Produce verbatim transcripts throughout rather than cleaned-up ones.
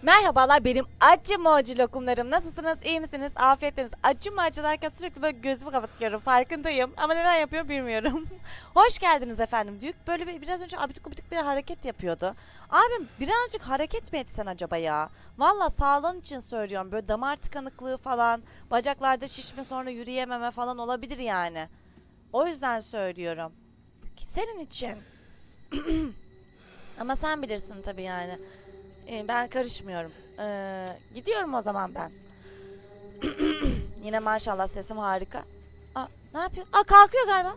Merhabalar, benim acı moci lokumlarım. Nasılsınız? İyi misiniz? Afiyet olsun. Acı mı acı derken sürekli böyle gözümü kapatıyorum. Farkındayım. Ama neden yapıyorum bilmiyorum. Hoş geldiniz efendim. Düğük böyle bir, biraz önce abidik gubidik bir hareket yapıyordu. Abim birazcık hareket mi etsen acaba ya? Valla sağlığın için söylüyorum. Böyle damar tıkanıklığı falan, bacaklarda şişme sonra yürüyememe falan olabilir yani. O yüzden söylüyorum. Senin için. Ama sen bilirsin tabii yani. Ee, ben karışmıyorum. Ee, gidiyorum o zaman ben. Yine maşallah sesim harika. Aa, ne yapıyor? Aa, kalkıyor galiba.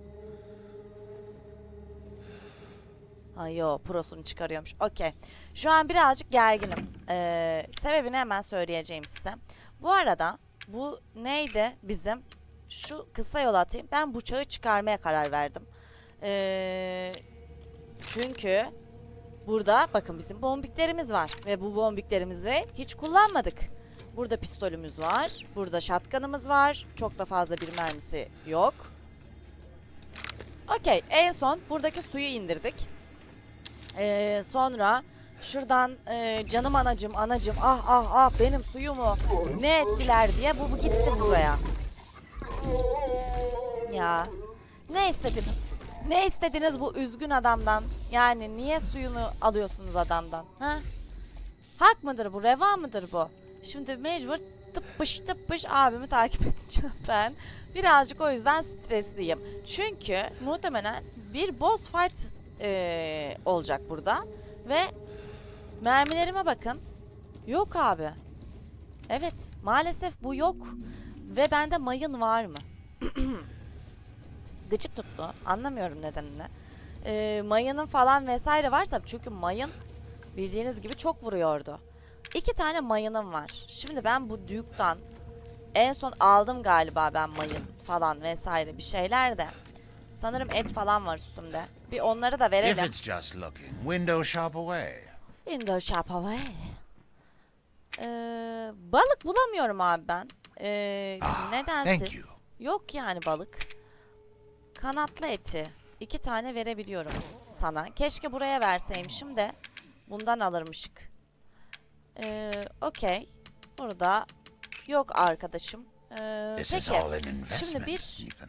Ay yo, prosunu çıkarıyormuş. Okey. Şu an birazcık gerginim. Ee, sebebini hemen söyleyeceğim size. Bu arada bu neydi bizim? Şu kısa yol atayım. Ben bıçağı çıkarmaya karar verdim. Ee, çünkü burada bakın bizim bombiklerimiz var. Ve bu bombiklerimizi hiç kullanmadık. Burada pistolümüz var. Burada shotgun'ımız var. Çok da fazla bir mermisi yok. Okey. En son buradaki suyu indirdik. Ee, sonra şuradan e, canım anacım anacım ah ah ah benim suyumu ne ettiler diye bu, bu gitti buraya. Ya ne istediniz? Ne istediniz bu üzgün adamdan? Yani niye suyunu alıyorsunuz adamdan? Ha? Hak mıdır bu? Reva mıdır bu? Şimdi mecbur tıppış tıppış abimi takip edeceğim ben. Birazcık o yüzden stresliyim. Çünkü muhtemelen bir boss fight ee, olacak burada. Ve mermilerime bakın. Yok abi. Evet, maalesef bu yok. Ve bende mayın var mı? Gıcık tuttu. Anlamıyorum nedenini. Ee, mayının falan vesaire varsa, çünkü mayın bildiğiniz gibi çok vuruyordu. İki tane mayınım var. Şimdi ben bu Duke'dan en son aldım galiba ben mayın falan vesaire bir şeyler de. Sanırım et falan var üstümde. Bir onları da verelim. If it's just looking, window shop away. Window shop away. Ee, balık bulamıyorum abi ben. Ee, Ah, nedensiz. thank you. Yok yani balık. Kanatlı eti. İki tane verebiliyorum sana. Keşke buraya verseymişim de bundan alırmışık. Ee, Okey. Burada yok arkadaşım. Ee, This is peki. all an investment, Şimdi bir... Ethan.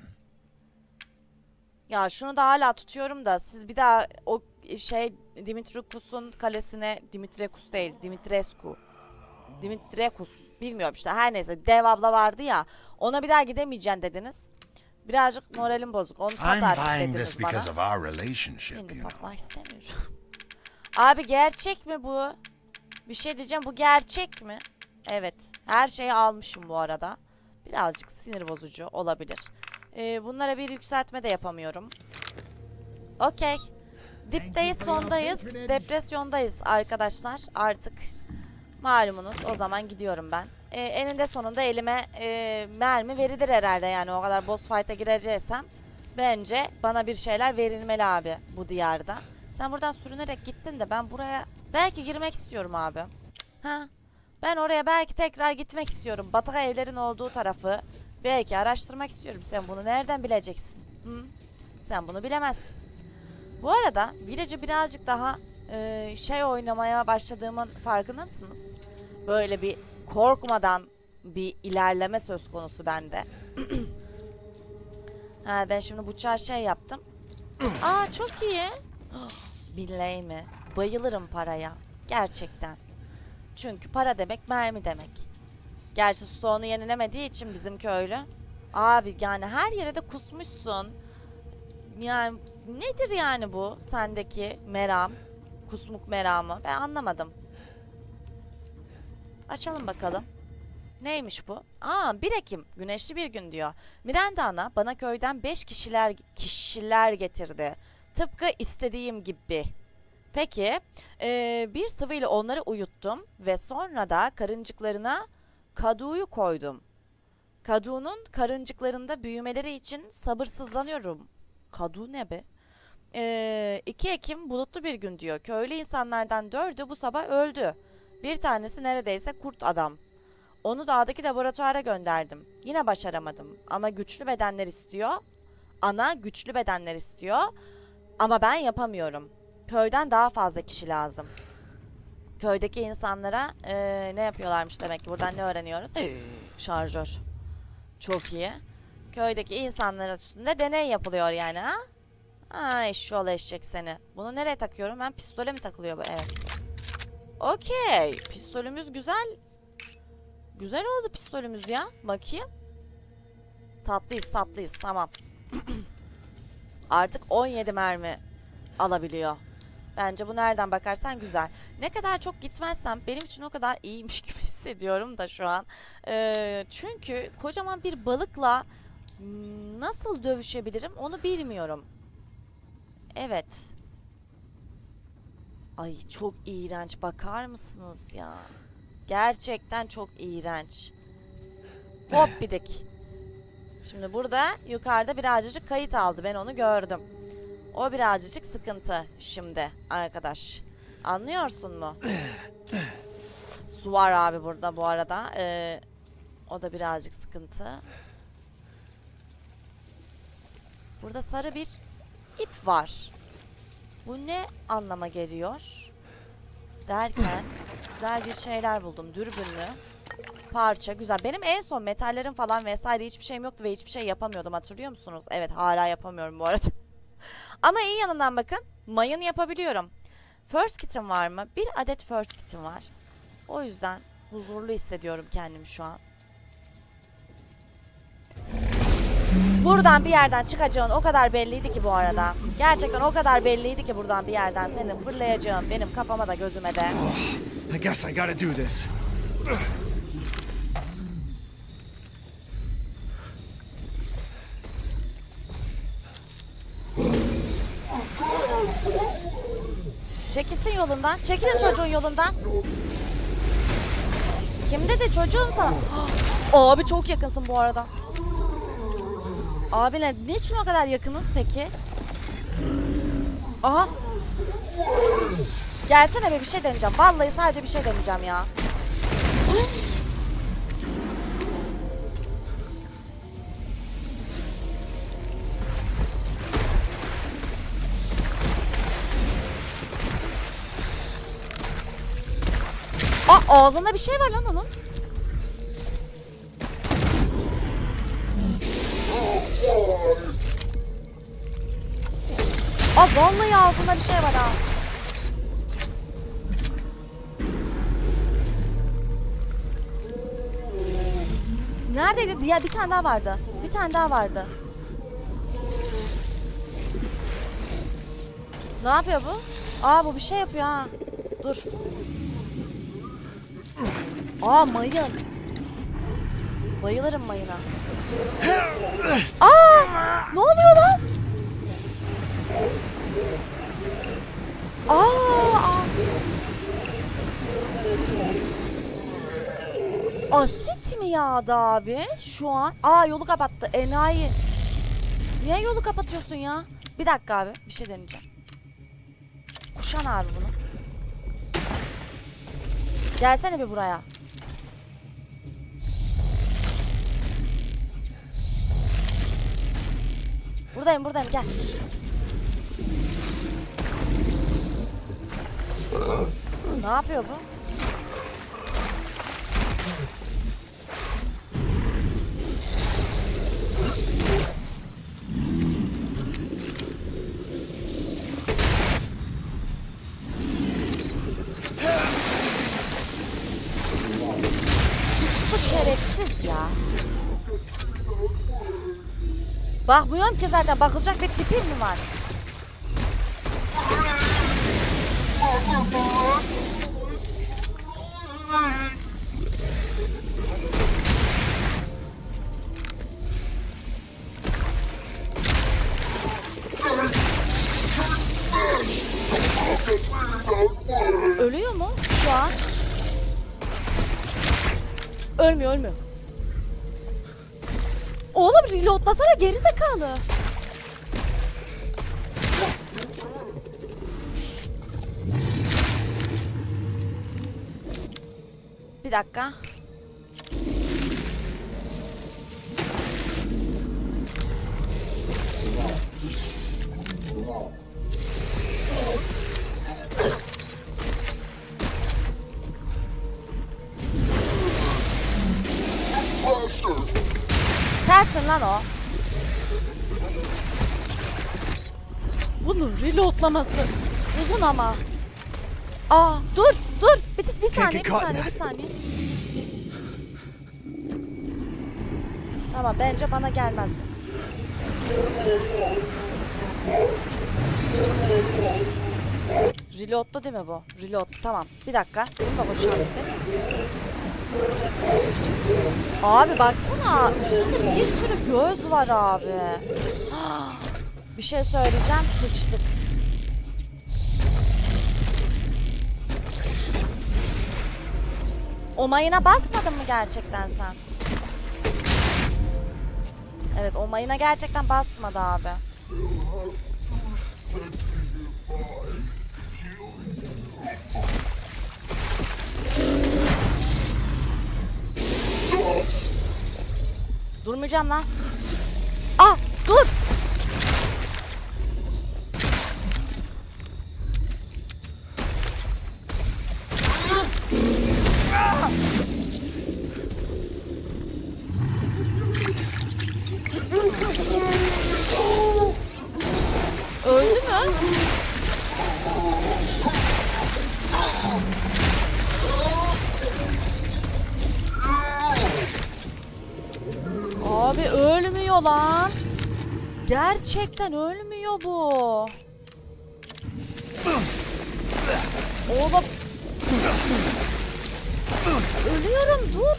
Ya şunu da hala tutuyorum da siz bir daha o şey Dimitrikus'un kalesine, Dimitrikus değil Dimitrescu. Dimitrekus bilmiyorum işte, her neyse dev abla vardı ya, ona bir daha gidemeyeceksin dediniz. Birazcık moralim bozuk. Onu I'm satar buying dediniz this because bana. of our relationship, Şimdi you know. satmak istemiyorum. Abi gerçek mi bu? Bir şey diyeceğim, bu gerçek mi? Evet. Her şeyi almışım bu arada. Birazcık sinir bozucu olabilir. Ee, bunlara bir yükseltme de yapamıyorum. Okey. Dipteyiz, sondayız. Depresyondayız arkadaşlar. Artık malumunuz, o zaman gidiyorum ben. Ee, eninde sonunda elime e, mermi verilir herhalde, yani o kadar boss fight'a gireceksem bence bana bir şeyler verilmeli abi bu diyarda. Sen buradan sürünerek gittin de ben buraya belki girmek istiyorum abi. Ha? Ben oraya belki tekrar gitmek istiyorum. Batık evlerin olduğu tarafı belki araştırmak istiyorum. Sen bunu nereden bileceksin? Hı? Sen bunu bilemezsin. Bu arada Village'ı birazcık daha e, şey oynamaya başladığımın farkında mısınız? Böyle bir korkmadan bir ilerleme söz konusu bende. Ha, ben şimdi bıçağı şey yaptım. Aa, çok iyi. Billahi mi? Bayılırım paraya. Gerçekten. Çünkü para demek mermi demek. Gerçi stoğunu yenilemediği için bizim köylü. Abi yani her yere de kusmuşsun. Yani nedir yani bu sendeki meram? Kusmuk meramı. Ben anlamadım. Açalım bakalım. Neymiş bu? Aa, bir Ekim. Güneşli bir gün diyor. Miranda ana bana köyden beş kişiler kişiler getirdi. Tıpkı istediğim gibi. Peki. Ee, bir sıvıyla onları uyuttum. Ve sonra da karıncıklarına kaduğu koydum. Kaduğunun karıncıklarında büyümeleri için sabırsızlanıyorum. Kaduğu ne be? Ee, iki Ekim bulutlu bir gün diyor. Köylü insanlardan dördü bu sabah öldü. Bir tanesi neredeyse kurt adam. Onu dağdaki laboratuvara gönderdim. Yine başaramadım. Ama güçlü bedenler istiyor. Ana güçlü bedenler istiyor. Ama ben yapamıyorum. Köyden daha fazla kişi lazım. Köydeki insanlara ee, ne yapıyorlarmış demek ki. Buradan ne öğreniyoruz? Şarjör. Çok iyi. Köydeki insanların üstünde deney yapılıyor yani ha? Ay şu eşek seni. Bunu nereye takıyorum? Ben pistole mi takılıyor bu? Evet. Okey. Pistolümüz güzel. Güzel oldu pistolümüz ya. Bakayım. Tatlıyız tatlıyız. Tamam. Artık on yedi mermi alabiliyor. Bence bu nereden bakarsan güzel. Ne kadar çok gitmezsem benim için o kadar iyiymiş gibi hissediyorum da şu an. Ee, çünkü kocaman bir balıkla nasıl dövüşebilirim onu bilmiyorum. Evet. Ay çok iğrenç. Bakar mısınız ya? Gerçekten çok iğrenç. Hop bidik. Şimdi burada yukarıda birazcık kayıt aldı. Ben onu gördüm. O birazcık sıkıntı şimdi arkadaş. Anlıyorsun mu? Su var abi burada bu arada. Ee, o da birazcık sıkıntı. Burada sarı bir ip var. Bu ne anlama geliyor? Derken güzel bir şeyler buldum. Dürbünlü. Parça güzel. Benim en son metallerim falan vesaire hiçbir şeyim yoktu ve hiçbir şey yapamıyordum. Hatırlıyor musunuz? Evet hala yapamıyorum bu arada. Ama iyi yanından bakın. Mayın yapabiliyorum. First kit'im var mı? Bir adet first kit'im var. O yüzden huzurlu hissediyorum kendimi şu an. Buradan bir yerden çıkacağın o kadar belliydi ki bu arada. Gerçekten o kadar belliydi ki buradan bir yerden senin fırlayacağın benim kafama da gözüme de. I guess I gotta do this. Çekilsin yolundan. Çekilin çocuğun yolundan. Kim dedi çocuğum sana? Abi çok yakınsın bu arada. Abi ne? Niçin o kadar yakınız peki? Aha. Gelsene be bir şey deneyeceğim. Vallahi sadece bir şey deneyeceğim ya. Aa ağzında bir şey var lan onun. Aa vallahi ağzında bir şey var ha. Neredeydi? Diğer bir tane daha vardı. Bir tane daha vardı. Ne yapıyor bu? Aa bu bir şey yapıyor ha. Dur. Aa mayın. Bayılırım mayına. Aa! Ne oluyor lan? Aa! Asit mi yağdı abi şu an? Aa yolu kapattı enayi. Niye yolu kapatıyorsun ya? Bir dakika abi bir şey deneyeceğim. Kuşan abi bunu. Gelsene bir buraya. Buradayım buradayım gel. Ne yapıyor bu? Bu şerefsiz ya. Bakmıyorum ki zaten bakılacak bir tipin mi var? Ölüyor mu şu an? Ölmüyor ölmüyor. Oğlum reloadlasana gerizekalı. Bir dakika. Gelsin lan o. Bunun reloadlaması uzun ama. Aa dur dur. Bir, bir saniye bir saniye bir saniye. Tamam bence bana gelmez bu. Reload'lu değil mi bu? Reload tamam. Bir dakika. Bunu da boşalttım. Abi baksana. Üstünde bir sürü göz var abi. Bir şey söyleyeceğim. Sıçtık. O mayına basmadın mı gerçekten sen? Evet o mayına gerçekten basmadı abi. Durmayacağım lan. Ah dur. Öldü mü? Abi ölmüyor lan. Gerçekten ölmüyor bu. Oğlum. Ölüyorum dur.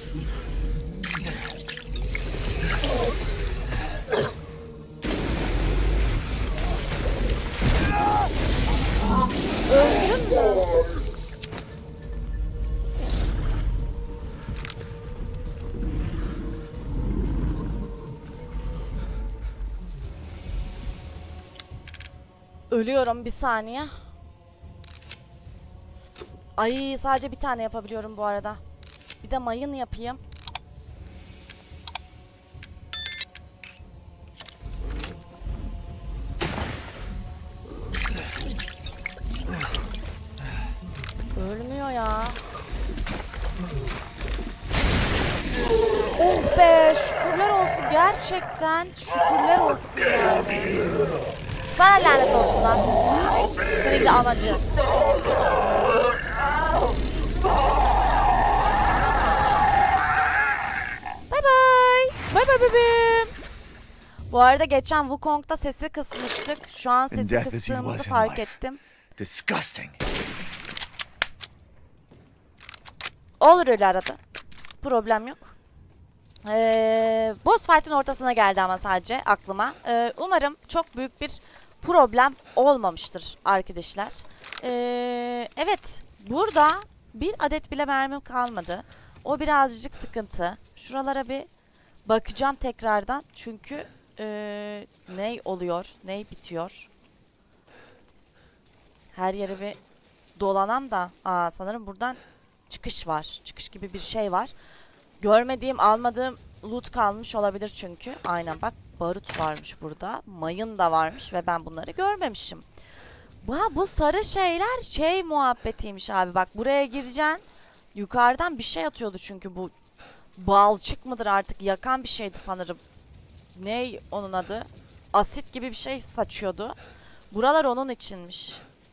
Öldüm mü? Ölüyorum bir saniye. Ay sadece bir tane yapabiliyorum bu arada. Bir de mayın yapayım. Ölmüyor ya. Oh be şükürler olsun gerçekten şükürler olsun yani. Sana lanet olsun lan. Senin de anacı. Bye bye. Bye bye bebeğim. Bu arada geçen Wukong'da sesi kısmıştık. Şu an sesi kıstığımızı fark ettim. Disgusting. Olur öyle arada. Problem yok. Ee, boss fight'ın ortasına geldi ama sadece aklıma. Ee, umarım çok büyük bir problem olmamıştır arkadaşlar. Ee, evet. Burada bir adet bile mermim kalmadı. O birazcık sıkıntı. Şuralara bir bakacağım tekrardan. Çünkü ee, ney oluyor? Ney bitiyor? Her yere bir dolanam da. Aa, sanırım buradan çıkış var. Çıkış gibi bir şey var. Görmediğim, almadığım loot kalmış olabilir çünkü. Aynen bak barut varmış burada. Mayın da varmış ve ben bunları görmemişim. Ha, bu sarı şeyler şey muhabbetiymiş abi. Bak buraya gireceksin. Yukarıdan bir şey atıyordu çünkü bu. Balçık mıdır artık? Yakan bir şeydi sanırım. Ne onun adı? Asit gibi bir şey saçıyordu. Buralar onun içinmiş.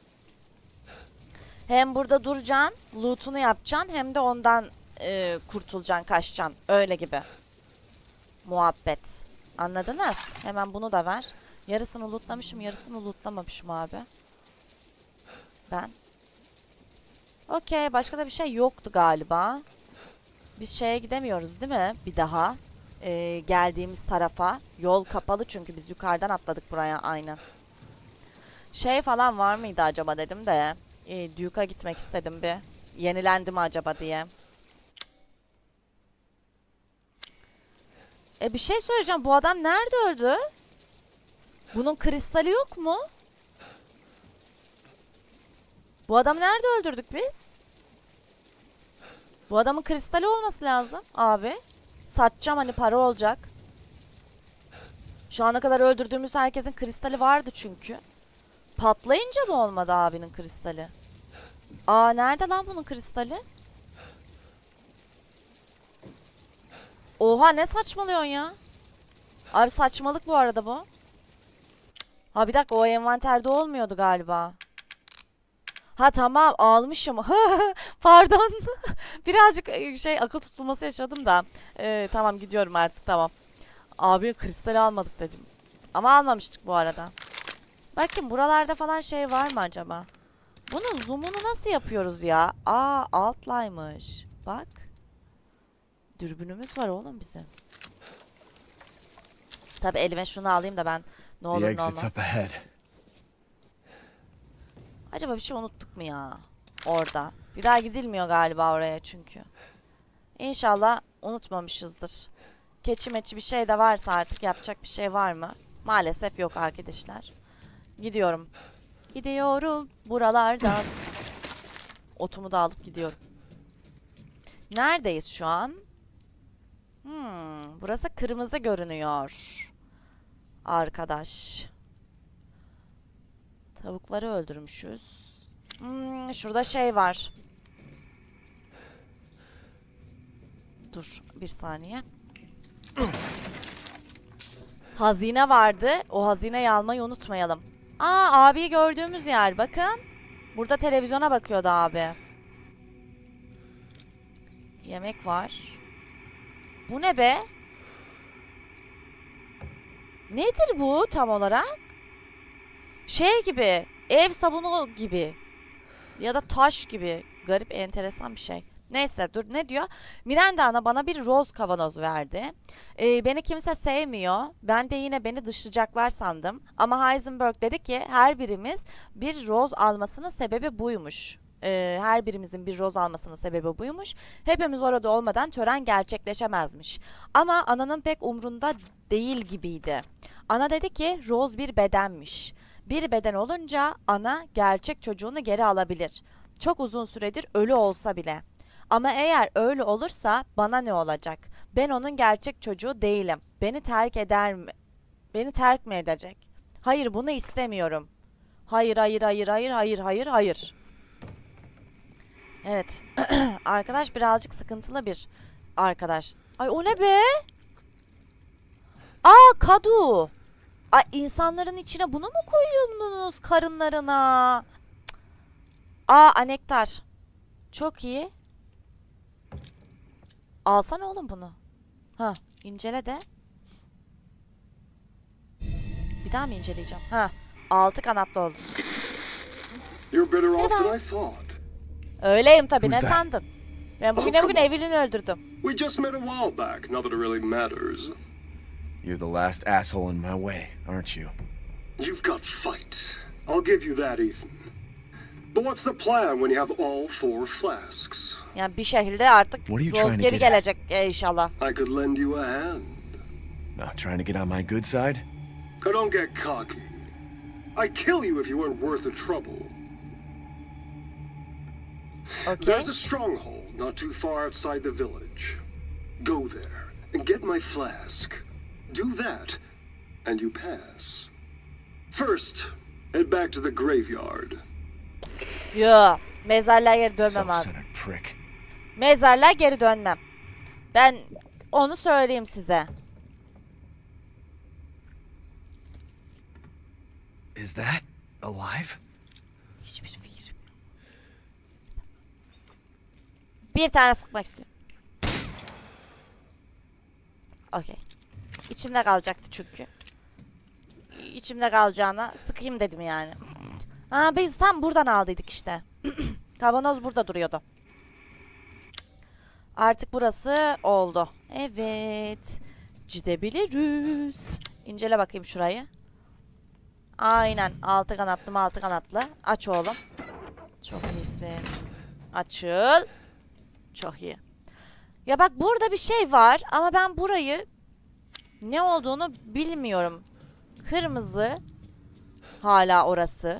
Hem burada duracaksın, loot'unu yapacaksın hem de ondan e, kurtulacaksın, kaçacaksın. Öyle gibi. Muhabbet. Anladınız? Hemen bunu da ver. Yarısını lootlamışım, yarısını lootlamamışım abi. Ben. Okey, başka da bir şey yoktu galiba. Biz şeye gidemiyoruz değil mi? Bir daha. Ee, geldiğimiz tarafa. Yol kapalı çünkü biz yukarıdan atladık buraya aynen. Şey falan var mıydı acaba dedim de. E, Duke'a gitmek istedim bir. Yenilendi mi acaba diye. E bir şey söyleyeceğim. Bu adam nerede öldü? Bunun kristali yok mu? Bu adamı nerede öldürdük biz? Bu adamın kristali olması lazım abi. Satacağım hani para olacak. Şu ana kadar öldürdüğümüz herkesin kristali vardı çünkü. Patlayınca mı olmadı abinin kristali? Aa nerede lan bunun kristali? Oha ne saçmalıyorsun ya? Abi saçmalık bu arada bu. Ha bir dakika, o envanterde olmuyordu galiba. Ha tamam, almışım. Pardon. Birazcık şey, akıl tutulması yaşadım da. Ee, tamam gidiyorum artık, tamam. Abi kristal almadık dedim. Ama almamıştık bu arada. Bakın buralarda falan şey var mı acaba? Bunun zoom'unu nasıl yapıyoruz ya? Aa, altlaymış. Bak. Dürbünümüz var oğlum bizim. Tabi elime şunu alayım da ben ne olur The ne exit's olmaz. up ahead. Acaba bir şey unuttuk mu ya? Orada. Bir daha gidilmiyor galiba oraya çünkü. İnşallah unutmamışızdır. Keçi meçi bir şey de varsa artık yapacak bir şey var mı? Maalesef yok arkadaşlar. Gidiyorum. Gidiyorum buralardan. Otumu da alıp gidiyorum. Neredeyiz şu an? Hmm, burası kırmızı görünüyor. Arkadaş. Tavukları öldürmüşüz. Hmm, şurada şey var. Dur bir saniye. Hazine vardı. O hazineyi almayı unutmayalım. Aa, abiyi gördüğümüz yer. Bakın. Burada televizyona bakıyordu abi. Yemek var. Bu ne be? Nedir bu tam olarak? Şey gibi. Ev sabunu gibi. Ya da taş gibi. Garip, enteresan bir şey. Neyse dur, ne diyor? Miranda ana bana bir roz kavanoz verdi. Ee, beni kimse sevmiyor. Ben de yine beni dışlayacaklar sandım. Ama Heisenberg dedi ki her birimiz bir roz almasının sebebi buymuş. Ee, her birimizin bir roz almasının sebebi buymuş. Hepimiz orada olmadan tören gerçekleşemezmiş. Ama ananın pek umrunda değil gibiydi. Ana dedi ki roz bir bedenmiş. Bir beden olunca ana gerçek çocuğunu geri alabilir. Çok uzun süredir ölü olsa bile. Ama eğer öyle olursa bana ne olacak? Ben onun gerçek çocuğu değilim. Beni terk eder mi? Beni terk mi edecek? Hayır, bunu istemiyorum. Hayır, hayır, hayır, hayır, hayır, hayır, hayır. Evet. Arkadaş birazcık sıkıntılı bir arkadaş. Ay o ne be? Aa, kadu. Ay, insanların içine bunu mu koyuyorsunuz karınlarına? Cık. Aa, anektar. Çok iyi. Alsana oğlum bunu. Ha, incele de. Bir daha mı inceleyeceğim? Ha, altı kanatlı oldu. You're better off Merhaba. than I thought. Öyleyim tabii, ne Who's that? sandın? Ben bugüne Oh, bugün come on. Evelyn'i öldürdüm. We just met a while back, not that it really matters. You're the last asshole in my way, aren't you? You've got fight. I'll give you that, Ethan. But what's the plan when you have all four flasks? Yani bir şekilde artık What are you Rose trying to geri get at? gelecek e, inşallah. I could lend you a hand. Not trying to get on my good side? Now don't get cocky. I'd kill you if you weren't worth the trouble. Okay. There's a stronghold not too far outside the village. Go there and get my flask. Do that, and you pass. First, head back to the graveyard. Yo, mezarlığa geri dönmem abi. Self-centered prick. Mezarlığa geri dönmem. Ben onu söyleyeyim size. Is that alive? Hiçbir fikrim. Bir tane sıkmak istiyorum. Okey. İçimde kalacaktı çünkü. İçimde kalacağına sıkayım dedim yani. Ha, biz tam buradan aldıydık işte. Kavanoz burada duruyordu. Artık burası oldu. Evet. Gidebiliriz. İncele bakayım şurayı. Aynen. Altı kanatlı mı altı kanatlı. Aç oğlum. Çok iyisin. Açıl. Çok iyi. Ya bak, burada bir şey var ama ben burayı ne olduğunu bilmiyorum. Kırmızı. Hala orası.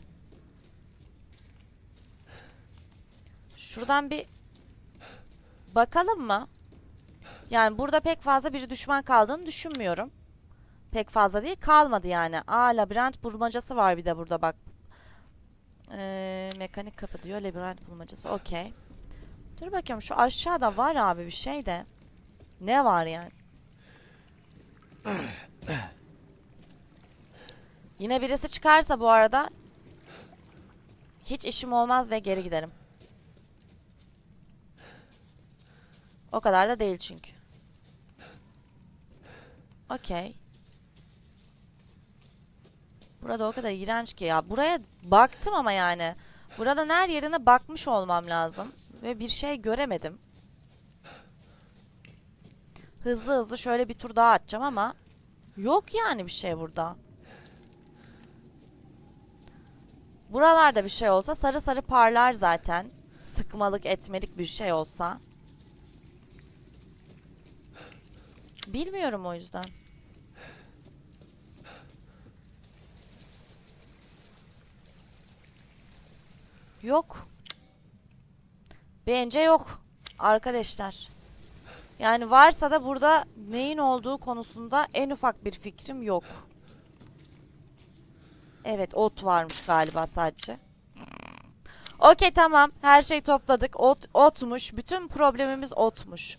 Şuradan bir bakalım mı? Yani burada pek fazla bir düşman kaldığını düşünmüyorum. Pek fazla değil. Kalmadı yani. Aa, labirent bulmacası var bir de burada bak. Ee, mekanik kapı diyor. Labirent bulmacası. Okey. Dur bakayım, şu aşağıda var abi bir şey de. Ne var yani? Yine birisi çıkarsa bu arada hiç işim olmaz ve geri giderim. O kadar da değil çünkü. Okey. Burada o kadar iğrenç ki ya. Buraya baktım ama yani. Buradan her yerine bakmış olmam lazım. Ve bir şey göremedim. Hızlı hızlı şöyle bir tur daha atacağım ama yok yani bir şey burada. Buralarda bir şey olsa sarı sarı parlar zaten. Sıkmalık etmelik bir şey olsa. Bilmiyorum o yüzden. Yok. Bence yok. Arkadaşlar. Yani varsa da burada neyin olduğu konusunda en ufak bir fikrim yok. Evet, ot varmış galiba sadece. Okey, tamam. Her şeyi topladık. Ot, otmuş. Bütün problemimiz otmuş.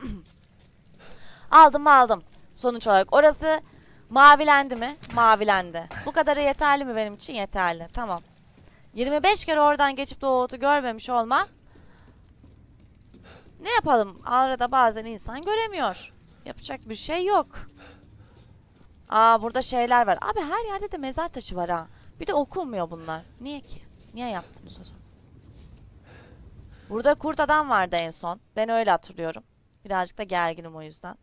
Aldım aldım. Sonuç olarak orası mavilendi mi? Mavilendi. Bu kadarı yeterli mi benim için? Yeterli. Tamam. yirmi beş kere oradan geçip de o otu görmemiş olmam. Ne yapalım? Arada bazen insan göremiyor. Yapacak bir şey yok. Aa, burada şeyler var. Abi her yerde de mezar taşı var ha. Bir de okunmuyor bunlar. Niye ki? Niye yaptınız o zaman? Burada kurt adam vardı en son. Ben öyle hatırlıyorum. Birazcık da gerginim o yüzden.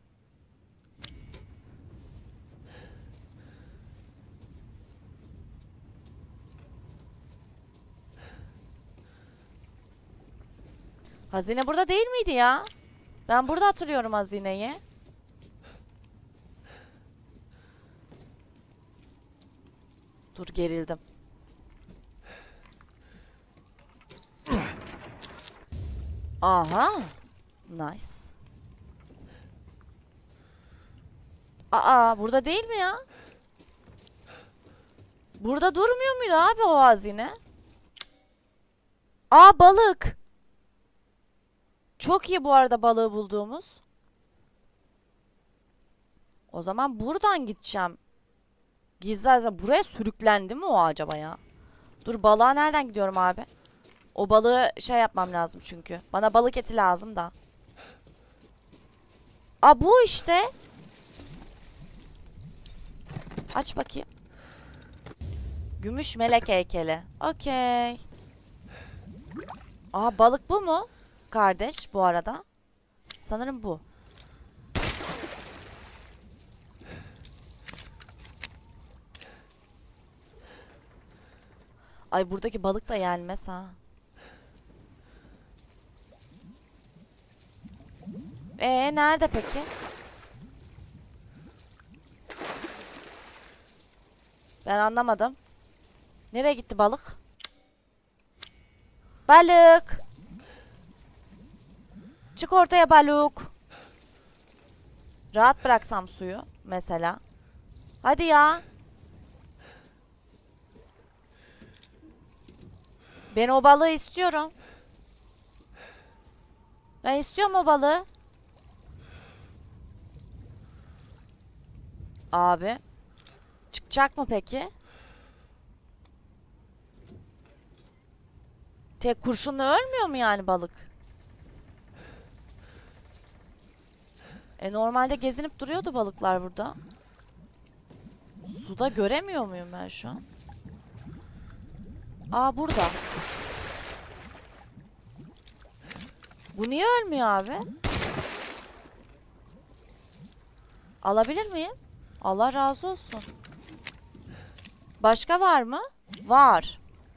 Hazine burada değil miydi ya? Ben burada hatırlıyorum hazineyi. Dur, gerildim. Aha. Nice. Aa, burada değil mi ya? Burada durmuyor muydu abi o hazine? Aa, balık. Çok iyi bu arada balığı bulduğumuz. O zaman buradan gideceğim. Gizli hazine. Buraya sürüklendi mi o acaba ya? Dur, balığa nereden gidiyorum abi? O balığı şey yapmam lazım çünkü. Bana balık eti lazım da. Aa, bu işte. Aç bakayım. Gümüş melek heykeli. Okey. Aa, balık bu mu? Kardeş bu arada. Sanırım bu. Ay, buradaki balık da yenmez ha. Ee, nerede peki? Ben anlamadım. Nereye gitti balık? Balık. Çık ortaya balık. Rahat bıraksam suyu mesela. Hadi ya. Ben o balığı istiyorum. Ben istiyorum o balığı. Abi. Çıkacak mı peki? Tek kurşunla ölmüyor mu yani balık? E normalde gezinip duruyordu balıklar burada. Suda göremiyor muyum ben şu an? Aa, burada. Bu niye ölmüyor abi? Alabilir miyim? Allah razı olsun. Başka var mı? Var.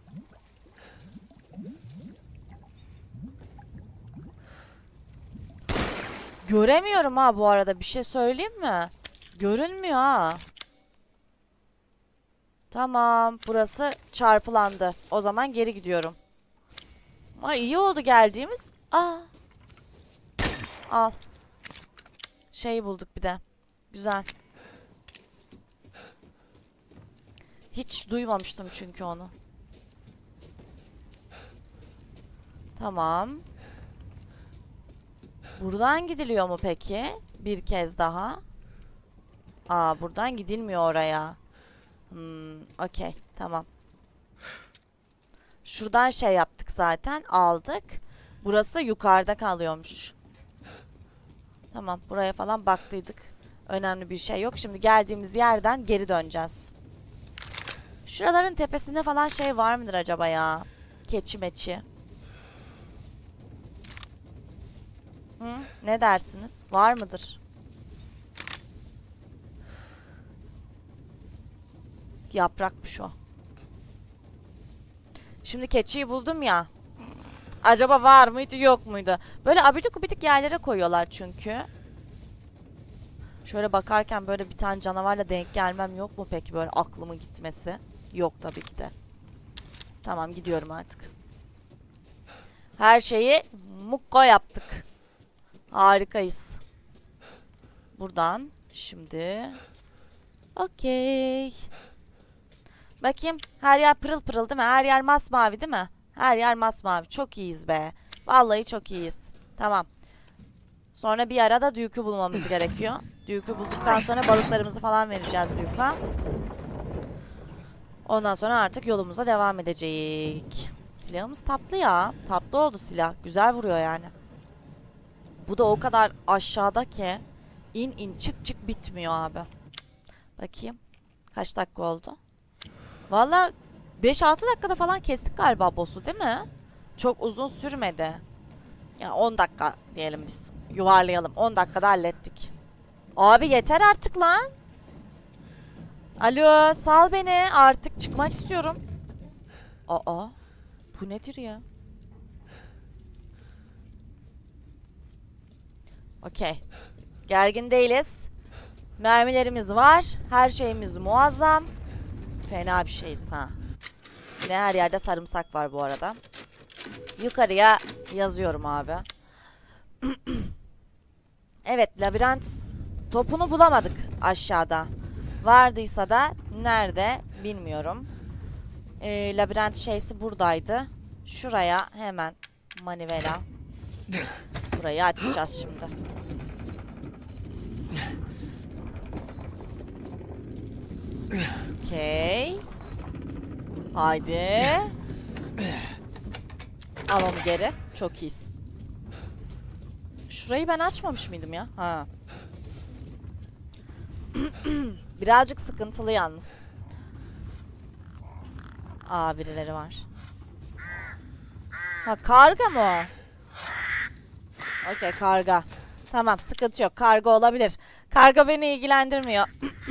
Göremiyorum ha bu arada. Bir şey söyleyeyim mi? Görünmüyor ha. Tamam. Burası çarpılandı. O zaman geri gidiyorum. Ama iyi oldu geldiğimiz. Aa. Al. Şey bulduk bir de. Güzel. Hiç duymamıştım çünkü onu. Tamam. Buradan gidiliyor mu peki? Bir kez daha. Aa, buradan gidilmiyor oraya. Hmm, okey, tamam. Şuradan şey yaptık zaten, aldık. Burası yukarıda kalıyormuş. Tamam, buraya falan baktıydık. Önemli bir şey yok. Şimdi geldiğimiz yerden geri döneceğiz. Şuraların tepesinde falan şey var mıdır acaba ya? Keçi meçi. Hı? Ne dersiniz? Var mıdır? Yaprakmış o. Şimdi keçiyi buldum ya. Acaba var mıydı yok muydu? Böyle abidik gubidik yerlere koyuyorlar çünkü. Şöyle bakarken böyle bir tane canavarla denk gelmem yok mu peki, böyle aklımın gitmesi? Yok tabii ki de. Tamam, gidiyorum artık. Her şeyi mukko yaptık. Harikayız. Buradan şimdi. Okey. Bakayım, her yer pırıl pırıl değil mi? Her yer masmavi değil mi? Her yer masmavi. Çok iyiyiz be. Vallahi çok iyiyiz. Tamam. Sonra bir arada Duke'u bulmamız gerekiyor. Duke'u bulduktan sonra balıklarımızı falan vereceğiz Duke'a. Ondan sonra artık yolumuza devam edecek. Silahımız tatlı ya. Tatlı oldu silah. Güzel vuruyor yani. Bu da o kadar aşağıda ki in in çık çık bitmiyor abi. Bakayım. Kaç dakika oldu? Valla beş altı dakikada falan kestik galiba boss'u değil mi? Çok uzun sürmedi. Yani on dakika diyelim biz. Yuvarlayalım. on dakikada hallettik. Abi yeter artık lan. Alo, sal beni. Artık çıkmak istiyorum. Aa. Bu nedir ya? Okey. Gergin değiliz. Mermilerimiz var. Her şeyimiz muazzam. Fena bir şeyiz ha. Yine her yerde sarımsak var bu arada. Yukarıya yazıyorum abi. Evet, labirent topunu bulamadık aşağıda. Vardıysa da nerede bilmiyorum. Ee, labirent şeysi buradaydı. Şuraya hemen manivela. Burayı açacağız şimdi. Okey. Haydi. Al onu geri. Çok iyisin. Şurayı ben açmamış mıydım ya? Ha. Birazcık sıkıntılı yalnız. Aa, birileri var. Ha, karga mı o? Okey, karga. Tamam, sıkıntı yok. Karga olabilir. Karga beni ilgilendirmiyor.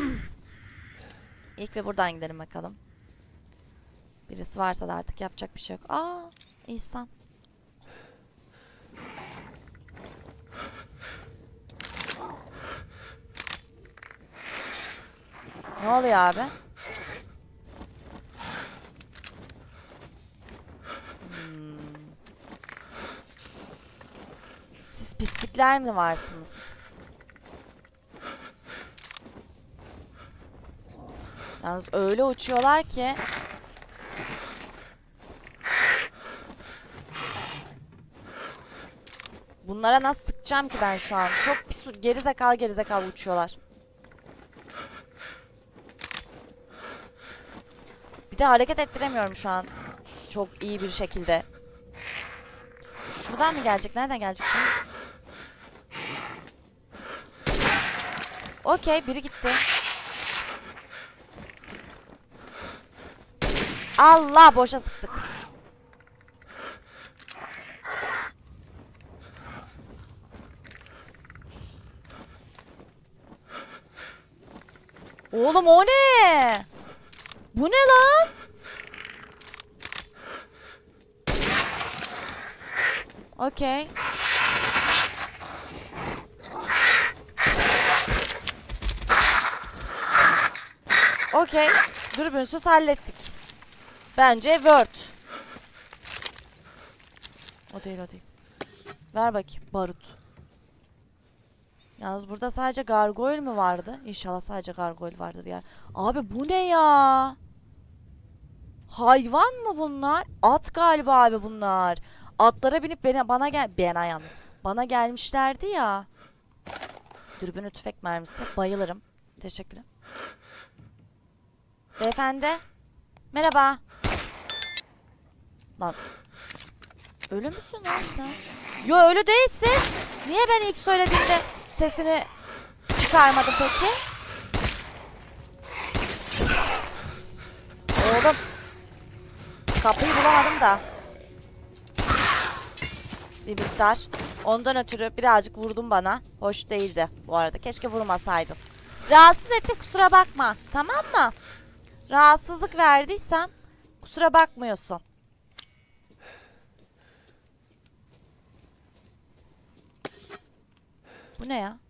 İlk bir buradan gidelim bakalım. Birisi varsa da artık yapacak bir şey yok. Aa, İhsan. Ne oluyor abi? Hmm. Siz pislikler mi varsınız? Yalnız öyle uçuyorlar ki. Bunlara nasıl sıkacağım ki ben şu an? Çok pis, gerizekalı gerizekalı uçuyorlar. Bir de hareket ettiremiyorum şu an. Çok iyi bir şekilde. Şuradan mı gelecek? Nereden gelecek? Okey, biri gitti. Allah, boşa sıktık. Oğlum o ne? Bu ne lan? Okey. Okey. Dürbünsüz hallettik. Bence Word. O değil, o değil. Ver bakayım barut. Yalnız burada sadece gargoyle mi vardı? İnşallah sadece gargoyle vardır ya. Abi bu ne ya? Hayvan mı bunlar? At galiba abi bunlar. Atlara binip bana, bana gel... Bana yalnız. Bana gelmişlerdi ya. Dürbünü tüfek mermisi. Bayılırım. Teşekkürler. Beyefendi. Merhaba. Lan. Ölü müsün lan sen? Yo, ölü değilsin. Niye ben ilk söylediğimde sesini çıkarmadın peki? Oğlum. Kapıyı bulamadım da. Bir miktar. Ondan ötürü birazcık vurdun bana. Hoş değildi bu arada. Keşke vurmasaydın. Rahatsız ettim, kusura bakma. Tamam mı? Rahatsızlık verdiysem kusura bakmıyorsun. Bu ne ya?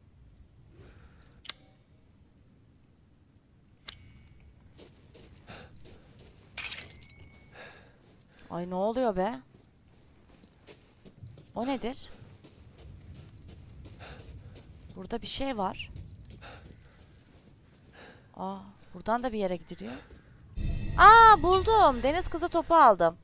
Ay ne oluyor be? O nedir? Burada bir şey var. Aa, buradan da bir yere gidiliyor. Aa, buldum. Deniz kızı topu aldım.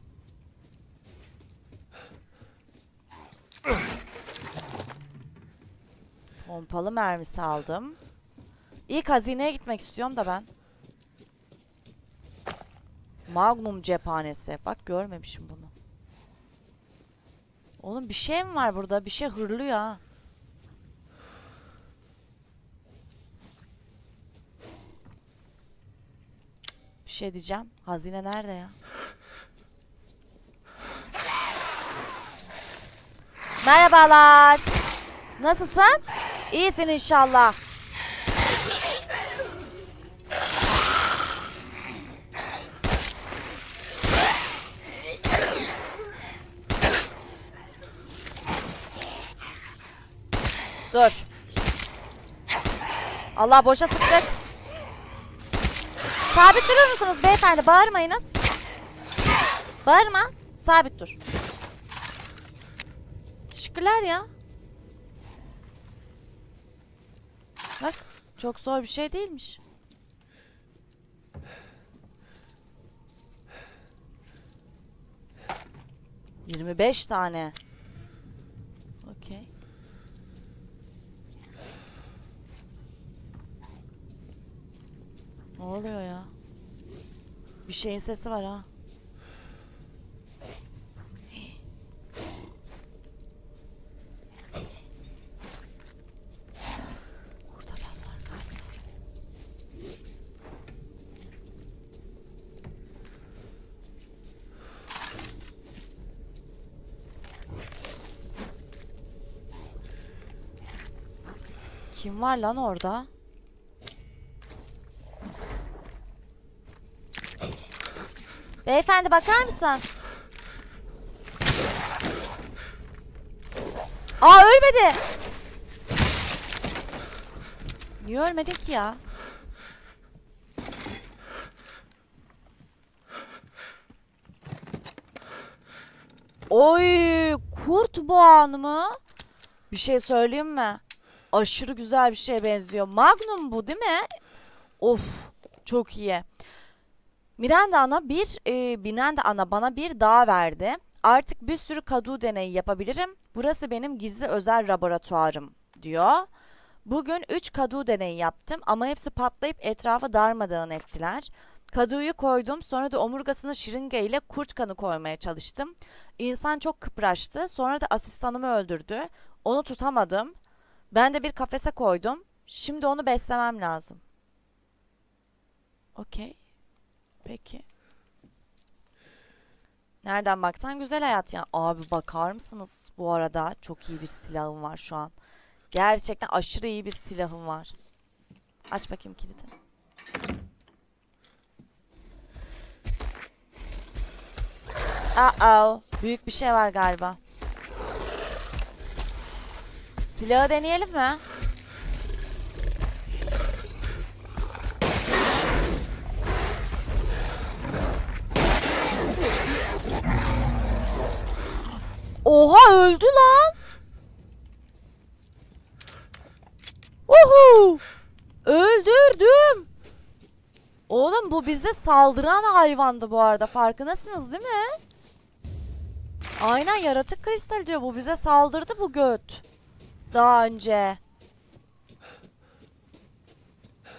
Pompalı mermisi aldım. İlk hazineye gitmek istiyorum da ben. Magnum cephanesi. Bak, görmemişim bunu. Oğlum bir şey mi var burada? Bir şey hırlıyor ha. Bir şey diyeceğim. Hazine nerede ya? Merhabalar. Nasılsın? İyisin inşallah. Dur. Allah, boşa sıktık. Sabit durur musunuz beyefendi? Bağırmayınız. Bağırma. Sabit dur. Teşekkürler ya. Bak, çok zor bir şey değilmiş. yirmi beş tane. Okey. Ne oluyor ya? Bir şeyin sesi var ha. Burada ben var galiba. Kim var lan orada? Beyefendi, bakar mısın? Aa, ölmedi. Niye ölmedi ki ya? Oy, kurt boğan mı? Bir şey söyleyeyim mi? Aşırı güzel bir şeye benziyor. Magnum bu değil mi? Of, çok iyi. Miranda ana bir, e, Miranda ana bana bir dağ verdi. Artık bir sürü kadu deneyi yapabilirim. Burası benim gizli özel laboratuvarım diyor. Bugün üç kadu deneyi yaptım ama hepsi patlayıp etrafı darmadağın ettiler. Kaduyu koydum, sonra da omurgasına şırınga ile kurt kanı koymaya çalıştım. İnsan çok kıpraştı, sonra da asistanımı öldürdü. Onu tutamadım. Ben de bir kafese koydum. Şimdi onu beslemem lazım. Okey. Peki. Nereden baksan güzel hayat ya. Abi bakar mısınız? Bu arada çok iyi bir silahım var şu an. Gerçekten aşırı iyi bir silahım var. Aç bakayım kilidi. Uh-oh. Büyük bir şey var galiba. Silahı deneyelim mi? Oha, öldü lan. Uhu. Öldürdüm. Oğlum bu bize saldıran hayvandı bu arada. Farkındasınız değil mi? Aynen, yaratık kristal diyor. Bu bize saldırdı bu göt. Daha önce.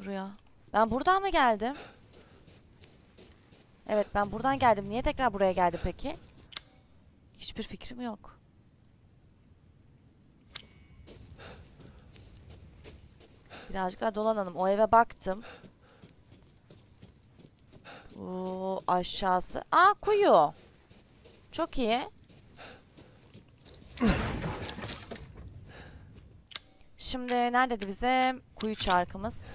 Şuraya. Ben buradan mı geldim? Evet, ben buradan geldim. Niye tekrar buraya geldi peki? Hiçbir fikrim yok. Birazcık daha dolanalım. O eve baktım. Oo, aşağısı. Aa, kuyu. Çok iyi. Şimdi neredeydi bize kuyu çarkımız?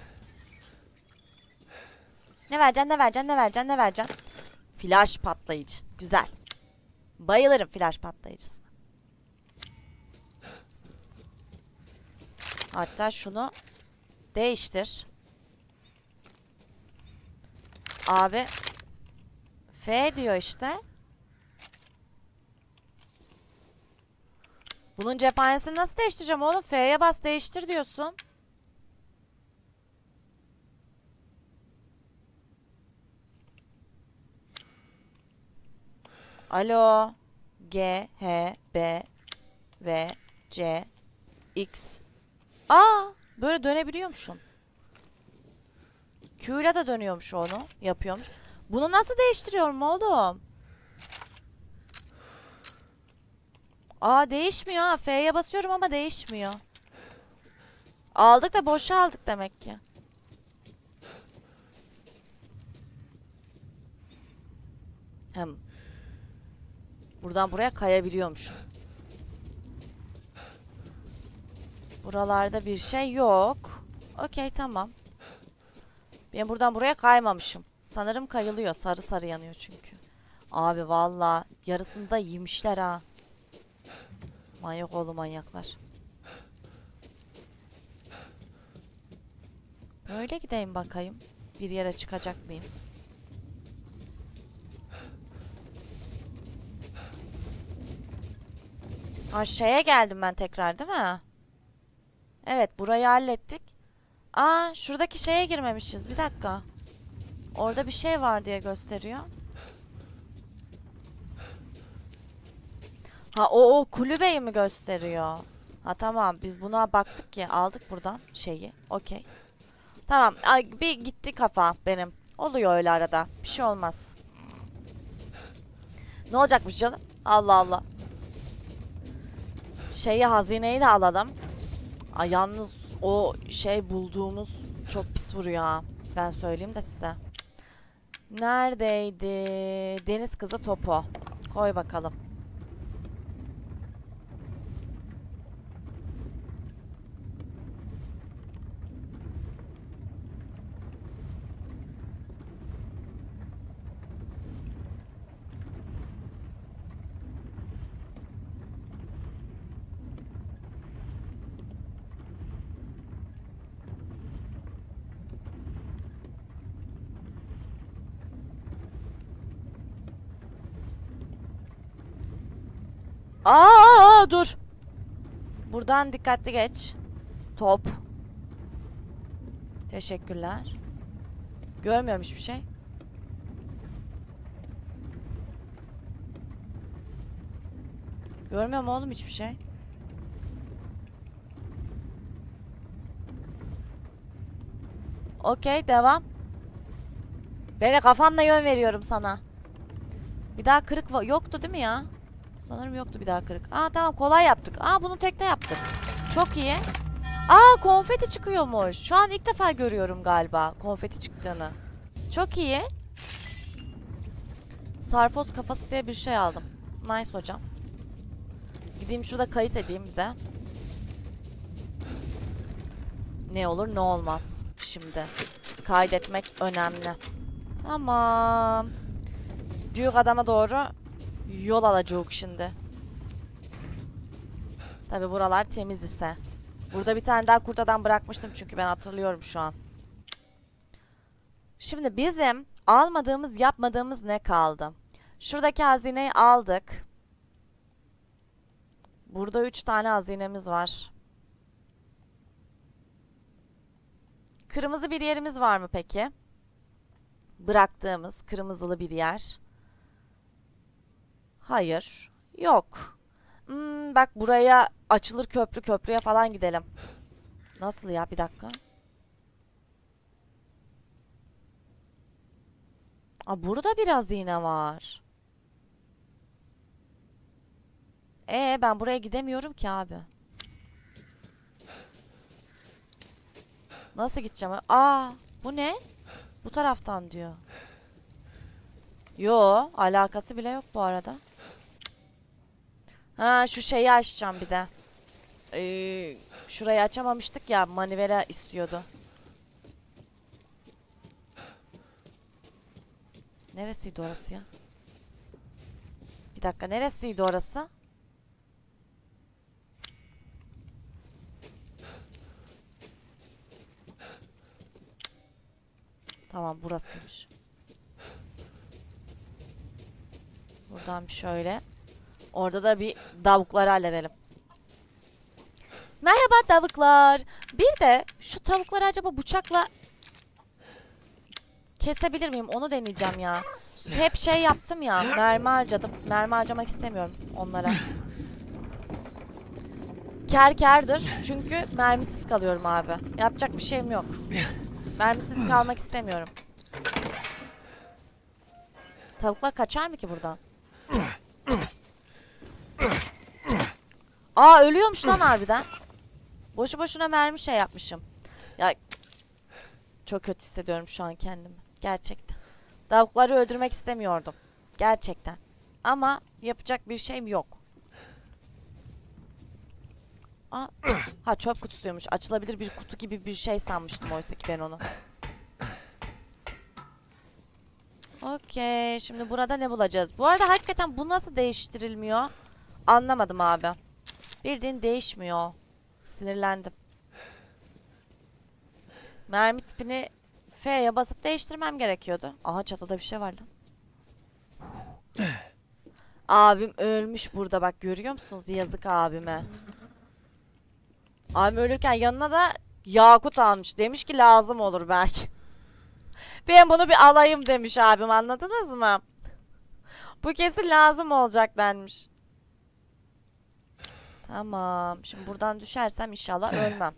Ne vereceksin, ne vereceksin, ne vereceksin, ne vereceksin? Flash patlayıcı. Güzel. Bayılırım flash patlayıcısına. Hatta şunu değiştir. Abi. F diyor işte. Bunun cephanesini nasıl değiştireceğim oğlum? F'ye bas değiştir diyorsun. Alo. G, H, B, V, C, X. Aa, böyle dönebiliyormuşum. Q ile de dönüyormuş onu. Yapıyormuş. Bunu nasıl değiştiriyorum oğlum? Aa, değişmiyor ha. F'ye basıyorum ama değişmiyor. Aldık da boşa aldık demek ki. Hem. Buradan buraya kayabiliyormuş. Buralarda bir şey yok. Okey, tamam. Ben buradan buraya kaymamışım. Sanırım kayılıyor. Sarı sarı yanıyor çünkü. Abi valla yarısını da yemişler ha. Manyak oğlu manyaklar. Böyle gideyim bakayım. Bir yere çıkacak mıyım? Aşağıya geldim ben tekrar, değil mi? Evet, burayı hallettik. Aa, şuradaki şeye girmemişiz. Bir dakika. Orada bir şey var diye gösteriyor. Ha, o, o kulübeyi mi gösteriyor? Ha, tamam, biz buna baktık ki aldık buradan şeyi. Okey. Tamam, ay, bir gitti kafa benim. Oluyor öyle arada. Bir şey olmaz. Ne olacakmış canım? Allah Allah. Şeyi, hazineyi de alalım. Ay, yalnız o şey bulduğumuz çok pis vuruyor ha. Ben söyleyeyim de size. Neredeydi? Deniz kızı topu. Koy bakalım. Aa, dur. Buradan dikkatli geç. Top. Teşekkürler. Görmüyorum hiçbir şey. Görmüyorum oğlum hiçbir şey. Okey, devam. Ben kafamla yön veriyorum sana. Bir daha kırık va- yoktu değil mi ya? Sanırım yoktu bir daha kırık. Aa, tamam, kolay yaptık. Aa, bunu tekte yaptık. Çok iyi. Aa, konfeti çıkıyormuş. Şu an ilk defa görüyorum galiba konfeti çıktığını. Çok iyi. Sarfos kafası diye bir şey aldım. Nice hocam. Gideyim şurada kayıt edeyim bir de. Ne olur ne olmaz. Şimdi kaydetmek önemli. Tamam. Büyük adama doğru yol alacağız şimdi. Tabi buralar temiz ise. Burada bir tane daha kurt adam bırakmıştım çünkü ben hatırlıyorum şu an. Şimdi bizim almadığımız, yapmadığımız ne kaldı? Şuradaki hazineyi aldık. Burada üç tane hazinemiz var. Kırmızı bir yerimiz var mı peki? Bıraktığımız kırmızılı bir yer. Hayır. Yok. Hmm, bak, buraya açılır köprü, köprüye falan gidelim. Nasıl ya? Bir dakika. Aa, burada biraz iğne var. Ee, ben buraya gidemiyorum ki abi. Nasıl gideceğim? Aa, bu ne? Bu taraftan diyor. Yo, alakası bile yok bu arada. Ha, şu şeyi açacağım bir de. Ee, şurayı açamamıştık ya, manivela istiyordu. Neresiydi orası ya? Bir dakika, neresiydi orası? Tamam, burasıymış. Buradan bir şöyle. Orada da bir tavukları halledelim. Merhaba tavuklar. Bir de şu tavukları acaba bıçakla kesebilir miyim? Onu deneyeceğim ya. Hep şey yaptım ya. Mermi harcadım. Mermi harcamak istemiyorum onlara. Kâr kârdır. Çünkü mermisiz kalıyorum abi. Yapacak bir şeyim yok. Mermisiz kalmak istemiyorum. Tavuklar kaçar mı ki buradan? Aa, ölüyormuş lan harbiden. Boşu boşuna mermi şey yapmışım. Ya çok kötü hissediyorum şu an kendimi. Gerçekten. Tavukları öldürmek istemiyordum. Gerçekten. Ama yapacak bir şeyim yok. Aa, ha, çöp kutusuymuş. Açılabilir bir kutu gibi bir şey sanmıştım oysa ki ben onu. Okey. Şimdi burada ne bulacağız? Bu arada hakikaten bu nasıl değiştirilmiyor? Anlamadım abi. Bildiğin değişmiyor. Sinirlendim. Mermi tipini F'ye basıp değiştirmem gerekiyordu. Aha, çatıda bir şey var lan. Abim ölmüş burada, bak görüyor musunuz? Yazık abime. Abim ölürken yanına da yakut almış. Demiş ki lazım olur belki. Ben bunu bir alayım demiş abim, anladınız mı? Bu kesin lazım olacak denmiş. Tamam. Şimdi buradan düşersem inşallah ölmem.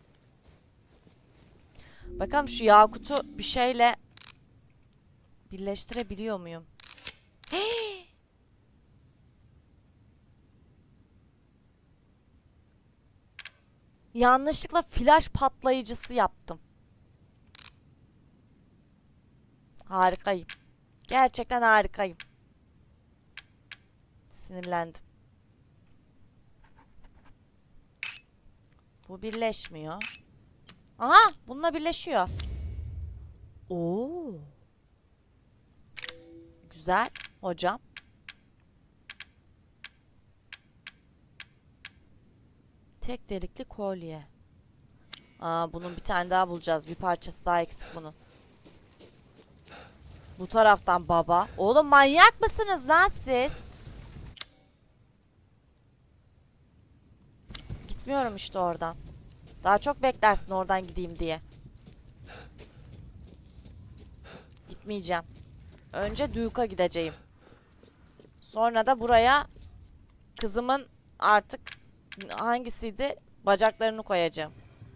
Bakalım şu yakutu bir şeyle birleştirebiliyor muyum? Hii! Yanlışlıkla flash patlayıcısı yaptım. Harikayım. Gerçekten harikayım. Sinirlendim. Bu birleşmiyor. Aha, bununla birleşiyor. Oo. Güzel hocam. Tek delikli kolye. Aa, bunun bir tane daha bulacağız. Bir parçası daha eksik bunun. Bu taraftan baba. Oğlum manyak mısınız lan siz? Gitmiyorum işte oradan. Daha çok beklersin oradan gideyim diye. Gitmeyeceğim. Önce Duke'a gideceğim. Sonra da buraya kızımın artık hangisiydi? Bacaklarını koyacağım.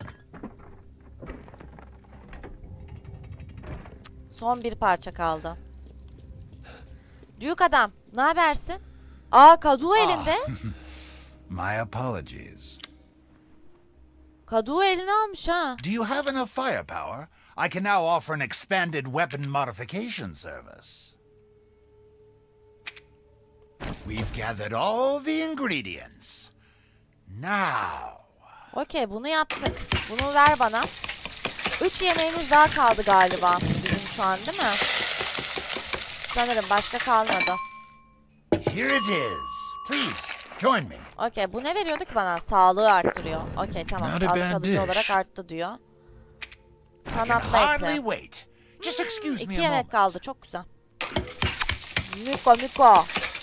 Son bir parça kaldı. Duke adam, ne habersin? Aa, kaduğu elinde. My apologies. Kaduğu eline almış ha. Do you have enough firepower? I can now offer an expanded weapon modification service. We've gathered all the ingredients. Now. Okey, bunu yaptık. Bunu ver bana. Üç yemeğimiz daha kaldı galiba. Bizim şu an değil mi? Sanırım başka kalmadı. Here it is. Please join me. Okey, bu ne veriyordu ki bana? Sağlığı arttırıyor. Okey, tamam. Not a Sağlık bad kalıcı dish. olarak arttı diyor. I can Kanatlı hardly eti. wait. Just excuse İki me a yemek moment. kaldı. Çok güzel. Miko Miko.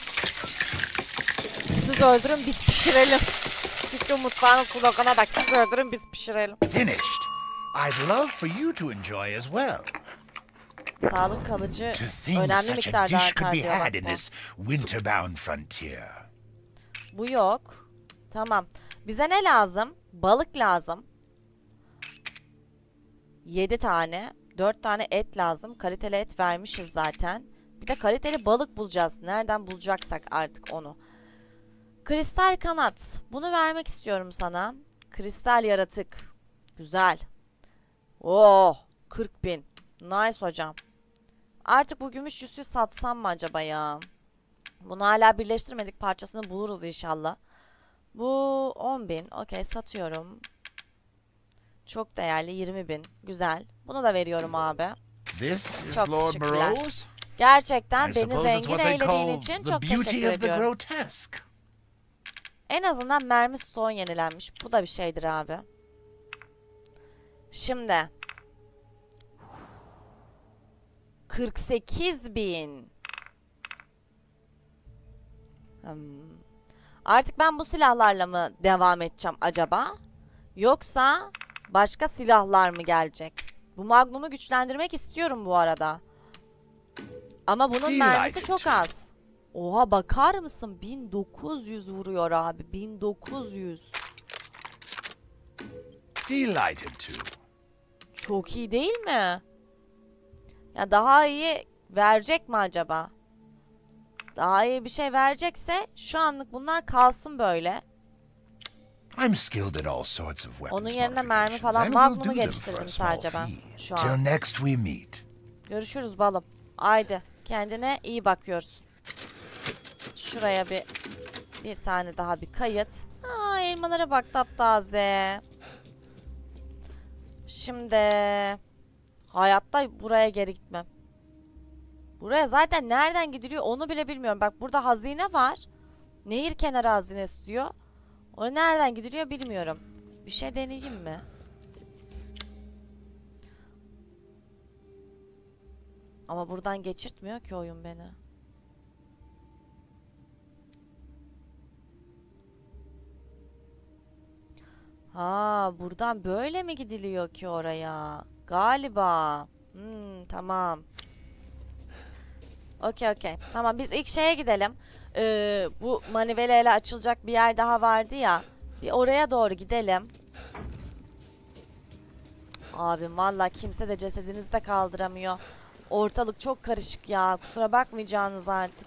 Siz öldürün biz pişirelim. Çünkü mutfağın sloganına bak. Siz öldürün biz pişirelim. Finished. I'd love for you to enjoy as well. Sağlık kalıcı To think önemli such a miktarda dish could artar be diyor had bak in bu. this winterbound frontier. Bu yok. Tamam. Bize ne lazım? Balık lazım. Yedi tane. dört tane et lazım. Kaliteli et vermişiz zaten. Bir de kaliteli balık bulacağız. Nereden bulacaksak artık onu. Kristal kanat. Bunu vermek istiyorum sana. Kristal yaratık. Güzel. Oo, kırk bin. Nice hocam. Artık bu gümüş yüzüğü satsam mı acaba ya? Bunu hala birleştirmedik. Parçasını buluruz inşallah. Bu on bin. Okey, satıyorum. Çok değerli, yirmi bin. Güzel. Bunu da veriyorum abi. This is Çok Lord teşekkürler. Moreau's? Gerçekten I beni suppose it's zengin what they eylediğin call için the çok beauty teşekkür of the ediyorum. grotesque. En azından mermi stoğun yenilenmiş. Bu da bir şeydir abi. Şimdi. kırk sekiz bin. Hmm. Artık ben bu silahlarla mı devam edeceğim acaba? Yoksa başka silahlar mı gelecek? Bu Magnum'u güçlendirmek istiyorum bu arada. Ama bunun mermisi çok az. Oha, bakar mısın? bin dokuz yüz vuruyor abi. bin dokuz yüz. Delighted to. Çok iyi değil mi? Ya daha iyi verecek mi acaba? Daha iyi bir şey verecekse şu anlık bunlar kalsın böyle. I'm skilled at all sorts of weapons Onun yerine mermi modifications, falan and we'll do Magnum'u them for geliştirdim a small sadece ben fee. şu Till an. next we meet. Görüşürüz balım. Haydi kendine iyi bakıyorsun. Şuraya bir bir tane daha bir kayıt. Aa, elmalara bak taptaze. Şimdi hayatta buraya geri gitmem. Buraya zaten nereden gidiliyor onu bile bilmiyorum. Bak burada hazine var. Nehir kenarı hazinesi diyor. O nereden gidiliyor bilmiyorum. Bir şey deneyeyim mi? Ama buradan geçirtmiyor ki oyun beni. Ha, buradan böyle mi gidiliyor ki oraya? Galiba. Hmm, tamam. Okey okey. Tamam, biz ilk şeye gidelim. Ee, bu manivela ile açılacak bir yer daha vardı ya. Bir oraya doğru gidelim. Abim valla kimse de cesedinizi de kaldıramıyor. Ortalık çok karışık ya. Kusura bakmayacağınız artık.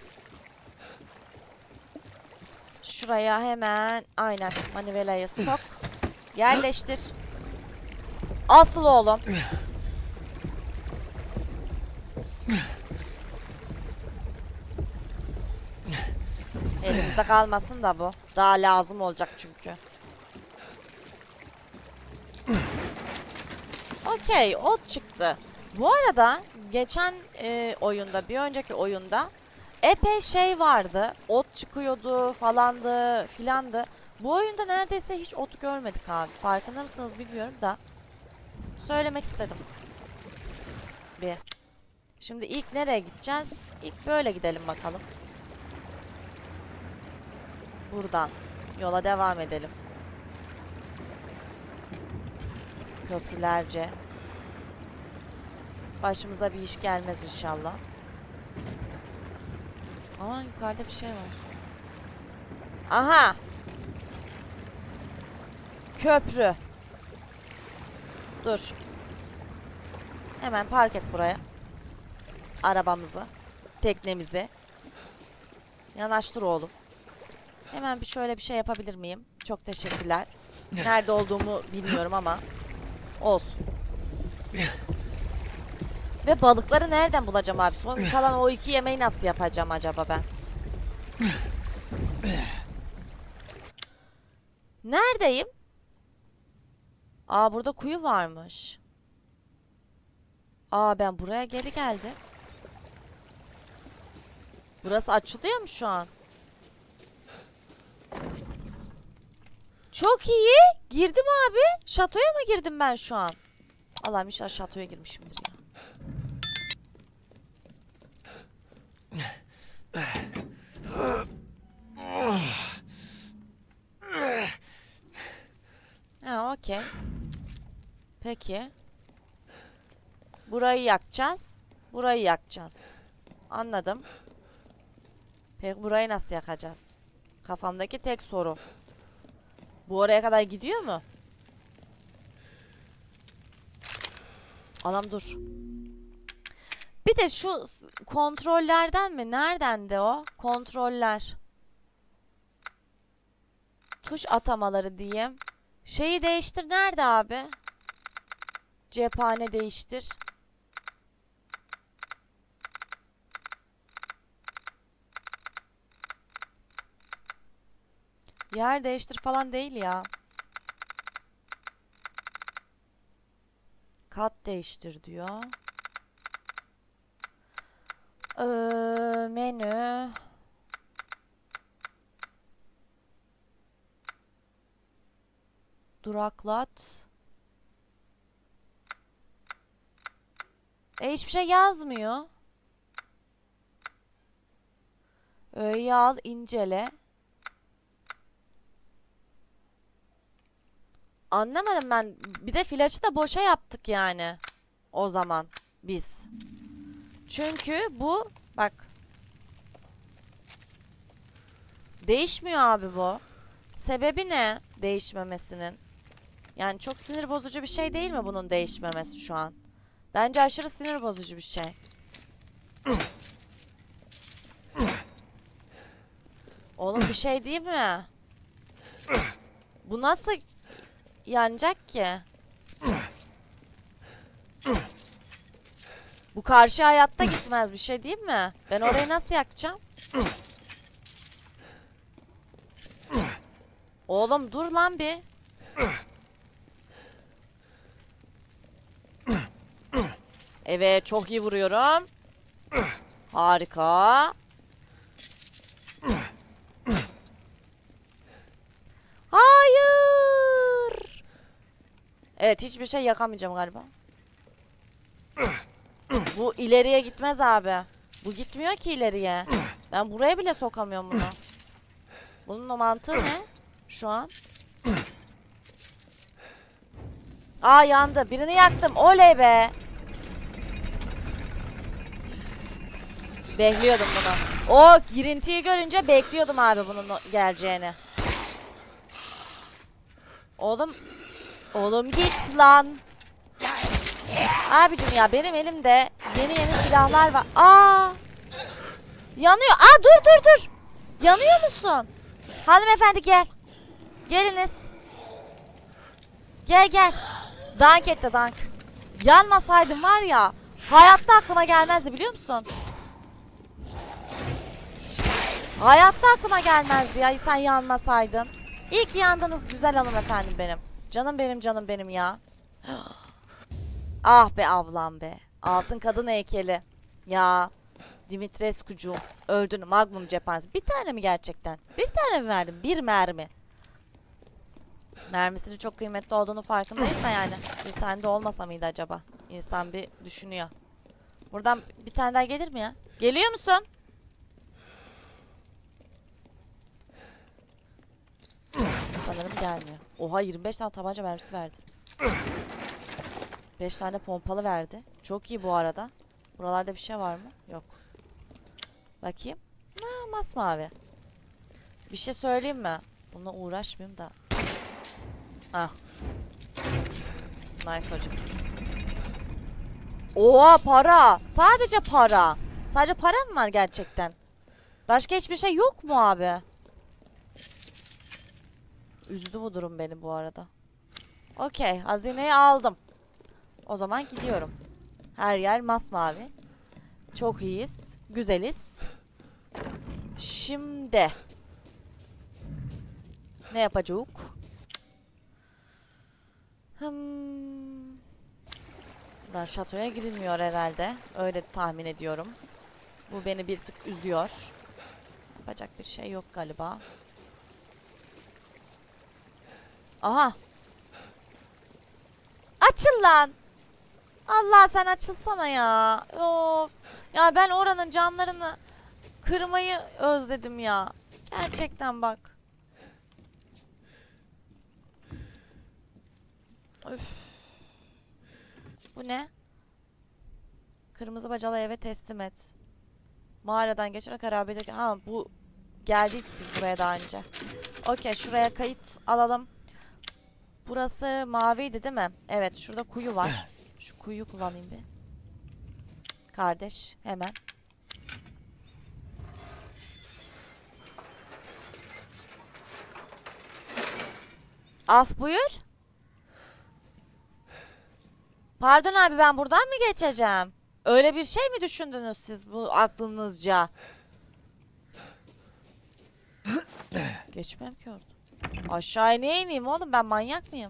Şuraya hemen aynen manivelayı sok. Yerleştir. Asıl oğlum. Elimizde kalmasın da bu. Daha lazım olacak çünkü. Okey, ot çıktı. Bu arada geçen e, oyunda, bir önceki oyunda epey şey vardı. Ot çıkıyordu falandı filandı. Bu oyunda neredeyse hiç ot görmedik abi. Farkında mısınız bilmiyorum da. Söylemek istedim. Bir. Şimdi ilk nereye gideceğiz? İlk böyle gidelim bakalım. Buradan yola devam edelim. Köprülerce. Başımıza bir iş gelmez inşallah. Aa, yukarıda bir şey var. Aha! Köprü. Dur. Hemen park et buraya. Arabamızı. Teknemizi. Yanaştır oğlum. Hemen bir şöyle bir şey yapabilir miyim? Çok teşekkürler. Nerede olduğumu bilmiyorum ama olsun. Ve balıkları nereden bulacağım abi? Son kalan o iki yemeği nasıl yapacağım acaba ben? Neredeyim? Aa, burada kuyu varmış. Aa, ben buraya geri geldim. Burası açılıyor mu şu an? Çok iyi. Girdim abi. Şatoya mı girdim ben şu an? Allah'ım inşallah şatoya girmişimdir ya. Ha, okey. Peki. Burayı yakacağız. Burayı yakacağız. Anladım. Peki burayı nasıl yakacağız? Kafamdaki tek soru. Bu oraya kadar gidiyor mu? Anam dur. Bir de şu kontrollerden mi? Nereden de o? Kontroller. Tuş atamaları diyeyim. Şeyi değiştir. Nerede abi? Cephane değiştir. Yer değiştir falan değil ya. Kat değiştir diyor. Ee, menü. Duraklat. E hiçbir şey yazmıyor. Öğeyi al, incele. Anlamadım ben. Bir de flaşı da boşa yaptık yani. O zaman biz. Çünkü bu bak. Değişmiyor abi bu. Sebebi ne değişmemesinin? Yani çok sinir bozucu bir şey değil mi bunun değişmemesi şu an? Bence aşırı sinir bozucu bir şey. Oğlum bir şey değil mi? Bu nasıl yanacak ki? Bu karşı hayatta gitmez bir şey değil mi? Ben orayı nasıl yakacağım? Oğlum dur lan bir. Evet çok iyi vuruyorum. Harika. Hayır. Evet hiçbir şey yakamayacağım galiba. Bu ileriye gitmez abi. Bu gitmiyor ki ileriye. Ben buraya bile sokamıyorum bunu. Bunun o mantığı ne? Şu an. Aa yandı. Birini yaktım. Oley be. Bekliyordum bunu. O girintiyi görünce bekliyordum abi bunun geleceğini. Oğlum. Oğlum git lan. Abicim ya benim elimde yeni yeni silahlar var. Aa! Yanıyor. Aa dur dur dur. Yanıyor musun? Hanımefendi gel. Geliniz. Gel gel. Dank etti dank. Yanmasaydın var ya. Hayatta aklıma gelmezdi biliyor musun? Hayatta aklıma gelmezdi ya sen yanmasaydın. İyi ki yandınız güzel hanımefendim benim. Canım benim canım benim ya. Ah be ablam be. Altın kadın heykeli. Ya Dimitrescu'cuğum öldün. Magnum cephanesi. Bir tane mi gerçekten? Bir tane mi verdin? Bir mermi. Mermisinin çok kıymetli olduğunu farkındayız da yani. Bir tane de olmasa mıydı acaba? İnsan bir düşünüyor. Buradan bir tane daha gelir mi ya? Geliyor musun? Sanırım gelmiyor. Oha yirmi beş tane tabanca mermisi verdi. beş tane pompalı verdi. Çok iyi bu arada. Buralarda bir şey var mı? Yok. Bakayım. Ha, masmavi. Bir şey söyleyeyim mi? Bununla uğraşmayayım da. Ah. Nice hocam. Oha para. Sadece para. Sadece para mı var gerçekten? Başka hiçbir şey yok mu abi? Üzdü bu durum beni bu arada. Okey. Hazineyi aldım. O zaman gidiyorum. Her yer masmavi. Çok iyiyiz. Güzeliz. Şimdi. Ne yapacağız? Hmm. Daha şatoya girilmiyor herhalde. Öyle tahmin ediyorum. Bu beni bir tık üzüyor. Yapacak bir şey yok galiba. Aha. Açıl lan. Allah sen açılsana ya. Of. Ya ben oranın canlarını kırmayı özledim ya. Gerçekten bak. Öf. Bu ne? Kırmızı bacalı eve teslim et. Mağaradan geçerek harabede... Ha bu... Geldik biz buraya daha önce. Okey şuraya kayıt alalım. Burası maviydi değil mi? Evet şurada kuyu var. Şu kuyuyu kullanayım bir. Kardeş hemen. Af buyur. Pardon abi, ben buradan mı geçeceğim? Öyle bir şey mi düşündünüz siz bu aklınızca? Geçmem ki orada. Aşağıya niye ineyim oğlum, ben manyak mıyım?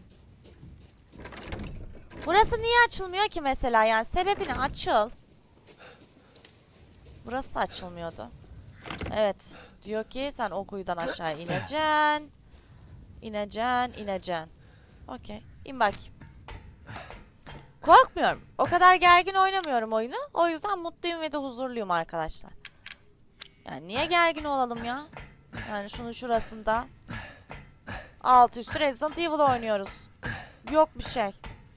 Burası niye açılmıyor ki mesela, yani sebebini açıl. Burası da açılmıyordu. Evet, diyor ki sen o kuyudan aşağı ineceksin. İneceksin, ineceksin. Okey, in bakayım. Korkmuyorum. O kadar gergin oynamıyorum oyunu. O yüzden mutluyum ve de huzurluyum arkadaşlar. Yani niye gergin olalım ya? Yani şunun şurasında altı üstü Resident Evil oynuyoruz. Yok bir şey.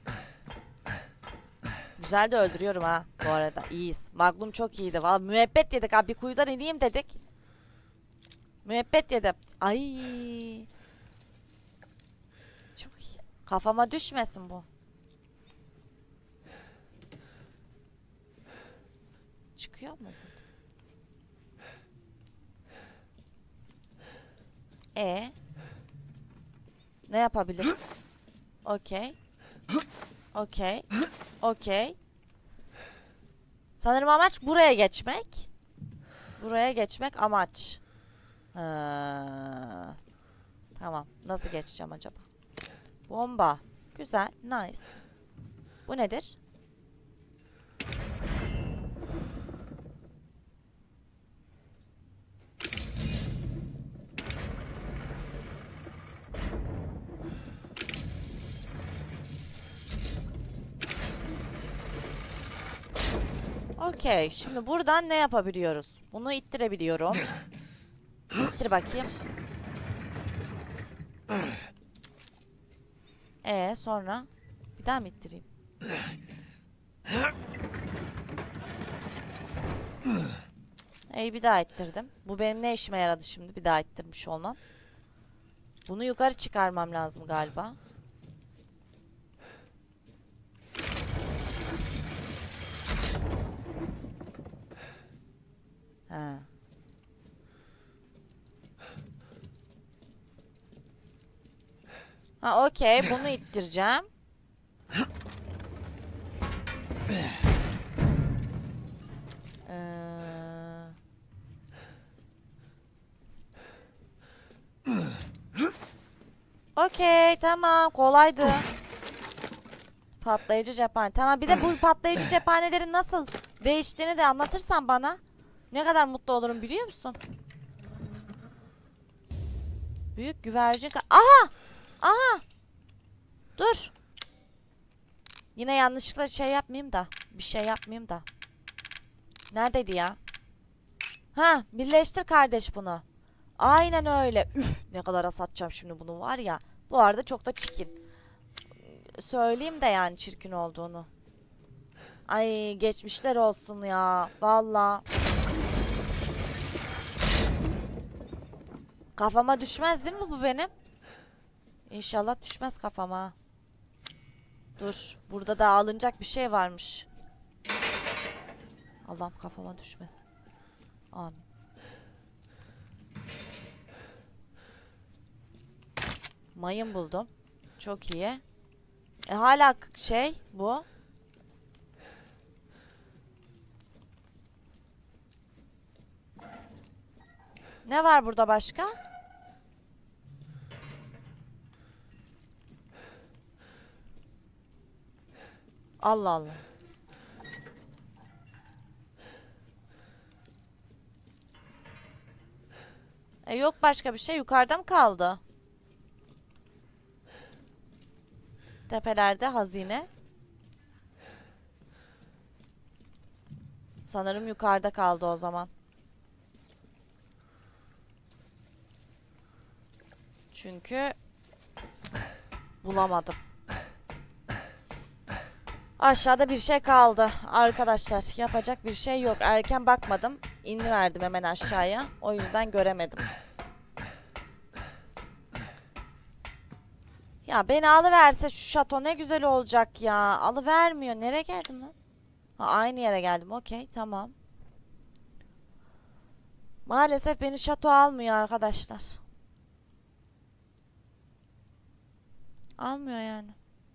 Güzel de öldürüyorum ha bu arada. İyiyiz. Magnum çok iyiydi. Vallahi müebbet yedik abi. Bir kuyudan ineyim dedik. Müebbet yedim. Ay. Çok iyi. Kafama düşmesin bu. Çıkıyor mu? E ne yapabilirim? Okey. Okey. Okey. Sanırım amaç buraya geçmek. Buraya geçmek amaç. Ha. Tamam. Nasıl geçeceğim acaba? Bomba. Güzel. Nice. Bu nedir? Okey. Şimdi buradan ne yapabiliyoruz? Bunu ittirebiliyorum. İttir bakayım. Ee sonra bir daha mı ittireyim? Ee bir daha ittirdim. Bu benim ne işime yaradı şimdi? Bir daha ittirmiş olmam. Bunu yukarı çıkarmam lazım galiba. Ha. Ha okey, bunu ittireceğim. Ee... Okey, tamam, kolaydı. Patlayıcı cephane. Tamam, bir de bu patlayıcı cephanelerin nasıl değiştiğini de anlatırsan bana ne kadar mutlu olurum biliyor musun? Büyük güvercin. Aha! Aha! Dur. Yine yanlışlıkla şey yapmayayım da. Bir şey yapmayayım da. Neredeydi ya? Ha, birleştir kardeş bunu. Aynen öyle. Üf, ne kadar satacağım şimdi bunu var ya. Bu arada çok da çirkin. Söyleyeyim de yani çirkin olduğunu. Ay geçmişler olsun ya. Vallahi. Kafama düşmez değil mi bu benim? İnşallah düşmez kafama. Dur. Burada da alınacak bir şey varmış. Allah'ım kafama düşmez. Amin. Mayın buldum. Çok iyi. E hala şey bu. Ne var burada başka? Allah Allah. E yok başka bir şey. Yukarıda mı kaldı? Tepelerde hazine. Sanırım yukarıda kaldı o zaman. Çünkü bulamadım. Aşağıda bir şey kaldı. Arkadaşlar yapacak bir şey yok. Erken bakmadım. İniverdim hemen aşağıya. O yüzden göremedim. Ya beni alıverse şu şato ne güzel olacak ya. Alıvermiyor. Nereye geldim lan? Ha, aynı yere geldim. Okey, tamam. Maalesef beni şato almıyor arkadaşlar. Almıyor yani.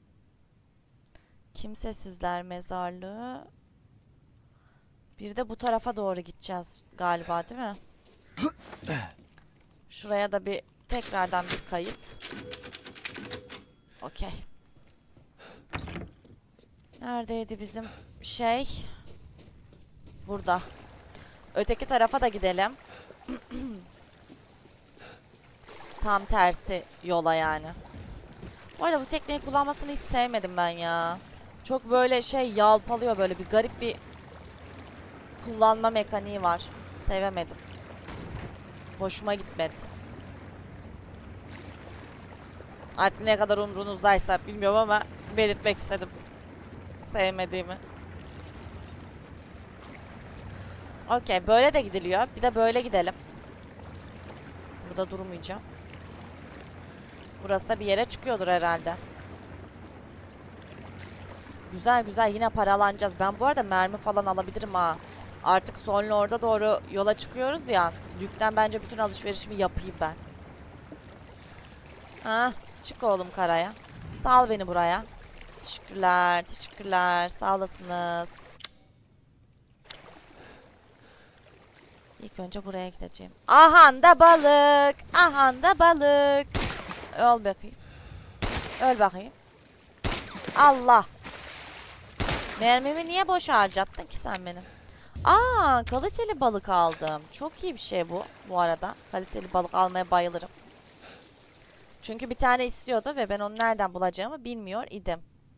Kimsesizler mezarlığı. Bir de bu tarafa doğru gideceğiz galiba, değil mi? Şuraya da bir tekrardan bir kayıt. Okey. Neredeydi bizim şey? Burada. Öteki tarafa da gidelim. Tam tersi yola yani. Bu arada bu tekneyi kullanmasını hiç sevmedim ben ya. Çok böyle şey yalpalıyor, böyle bir garip bir kullanma mekaniği var. Sevemedim. Hoşuma gitmedi. Artık ne kadar umrunuzdaysa bilmiyorum ama belirtmek istedim sevmediğimi. Okey, böyle de gidiliyor. Bir de böyle gidelim. Burada durmayacağım. Burası da bir yere çıkıyordur herhalde. Güzel güzel, yine paralanacağız. Ben bu arada mermi falan alabilirim ha. Artık sonra orada doğru yola çıkıyoruz ya. Yükten bence bütün alışverişimi yapayım ben. Ha, çık oğlum karaya. Sal beni buraya. Teşekkürler, teşekkürler. Sağ olasınız. İlk önce buraya gideceğim. Ahan da balık. Ahan da balık. Öl bakayım. Öl bakayım. Allah. Mermimi niye boş harcattın ki sen benim? Aa, kaliteli balık aldım. Çok iyi bir şey bu. Bu arada kaliteli balık almaya bayılırım. Çünkü bir tane istiyordu ve ben onu nereden bulacağımı bilmiyor idim.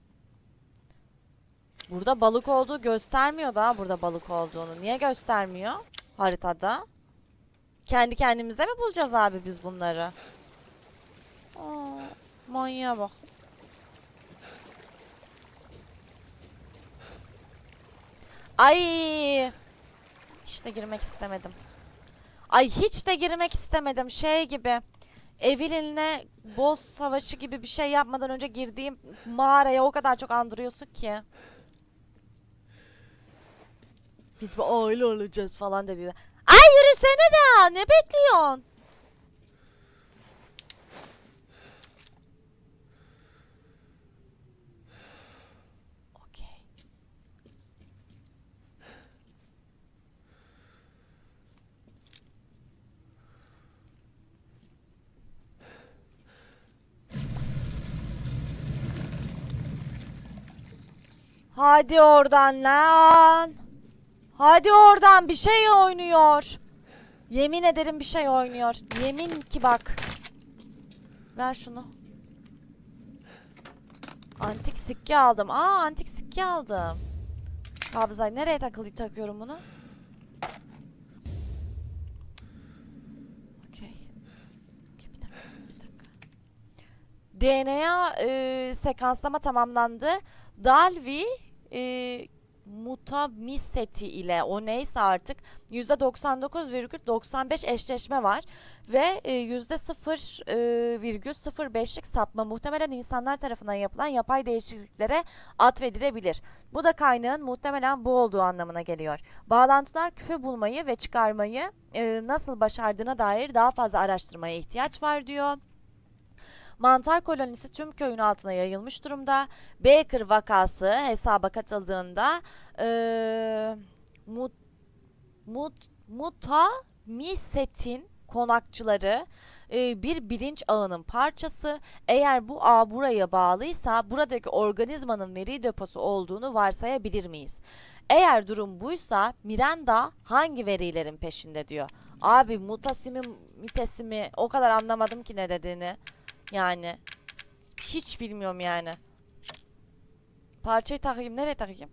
Burada balık olduğu göstermiyor da burada balık olduğunu. Niye göstermiyor haritada? Kendi kendimize mi bulacağız abi biz bunları? Aa, manyağa bak. Ay, hiç de girmek istemedim. Ay hiç de girmek istemedim. Şey gibi, Evelyn'le boss savaşı gibi bir şey yapmadan önce girdiğim mağaraya o kadar çok andırıyorsun ki. Biz bir aile olacağız falan dediler. Ay yürüsene de, ne bekliyorsun? Hadi oradan lan. Hadi oradan, bir şey oynuyor. Yemin ederim bir şey oynuyor. Yemin ki bak. Ver şunu. Antik sikke aldım. Aa, antik sikke aldım. Kabza nereye takılı takıyorum bunu? Okey. Okay, bir dakika, bir dakika. D N A e, sekanslama tamamlandı. Dalvi e, mutamiseti ile, o neyse artık, yüzde doksan dokuz virgül doksan beş eşleşme var ve e, yüzde sıfır virgül sıfır beşlik sapma muhtemelen insanlar tarafından yapılan yapay değişikliklere atfedilebilir. Bu da kaynağın muhtemelen bu olduğu anlamına geliyor. Bağlantılar küfe bulmayı ve çıkarmayı e, nasıl başardığına dair daha fazla araştırmaya ihtiyaç var diyor. Mantar kolonisi tüm köyün altına yayılmış durumda. Baker vakası hesaba katıldığında ee, mut, mut, mutamisetin konakçıları e, bir bilinç ağının parçası. Eğer bu ağ buraya bağlıysa buradaki organizmanın veri deposu olduğunu varsayabilir miyiz? Eğer durum buysa Miranda hangi verilerin peşinde diyor. Abi mutasimi mitesimi o kadar anlamadım ki ne dediğini. Yani hiç bilmiyorum yani. Parçayı takayım. Nereye takayım?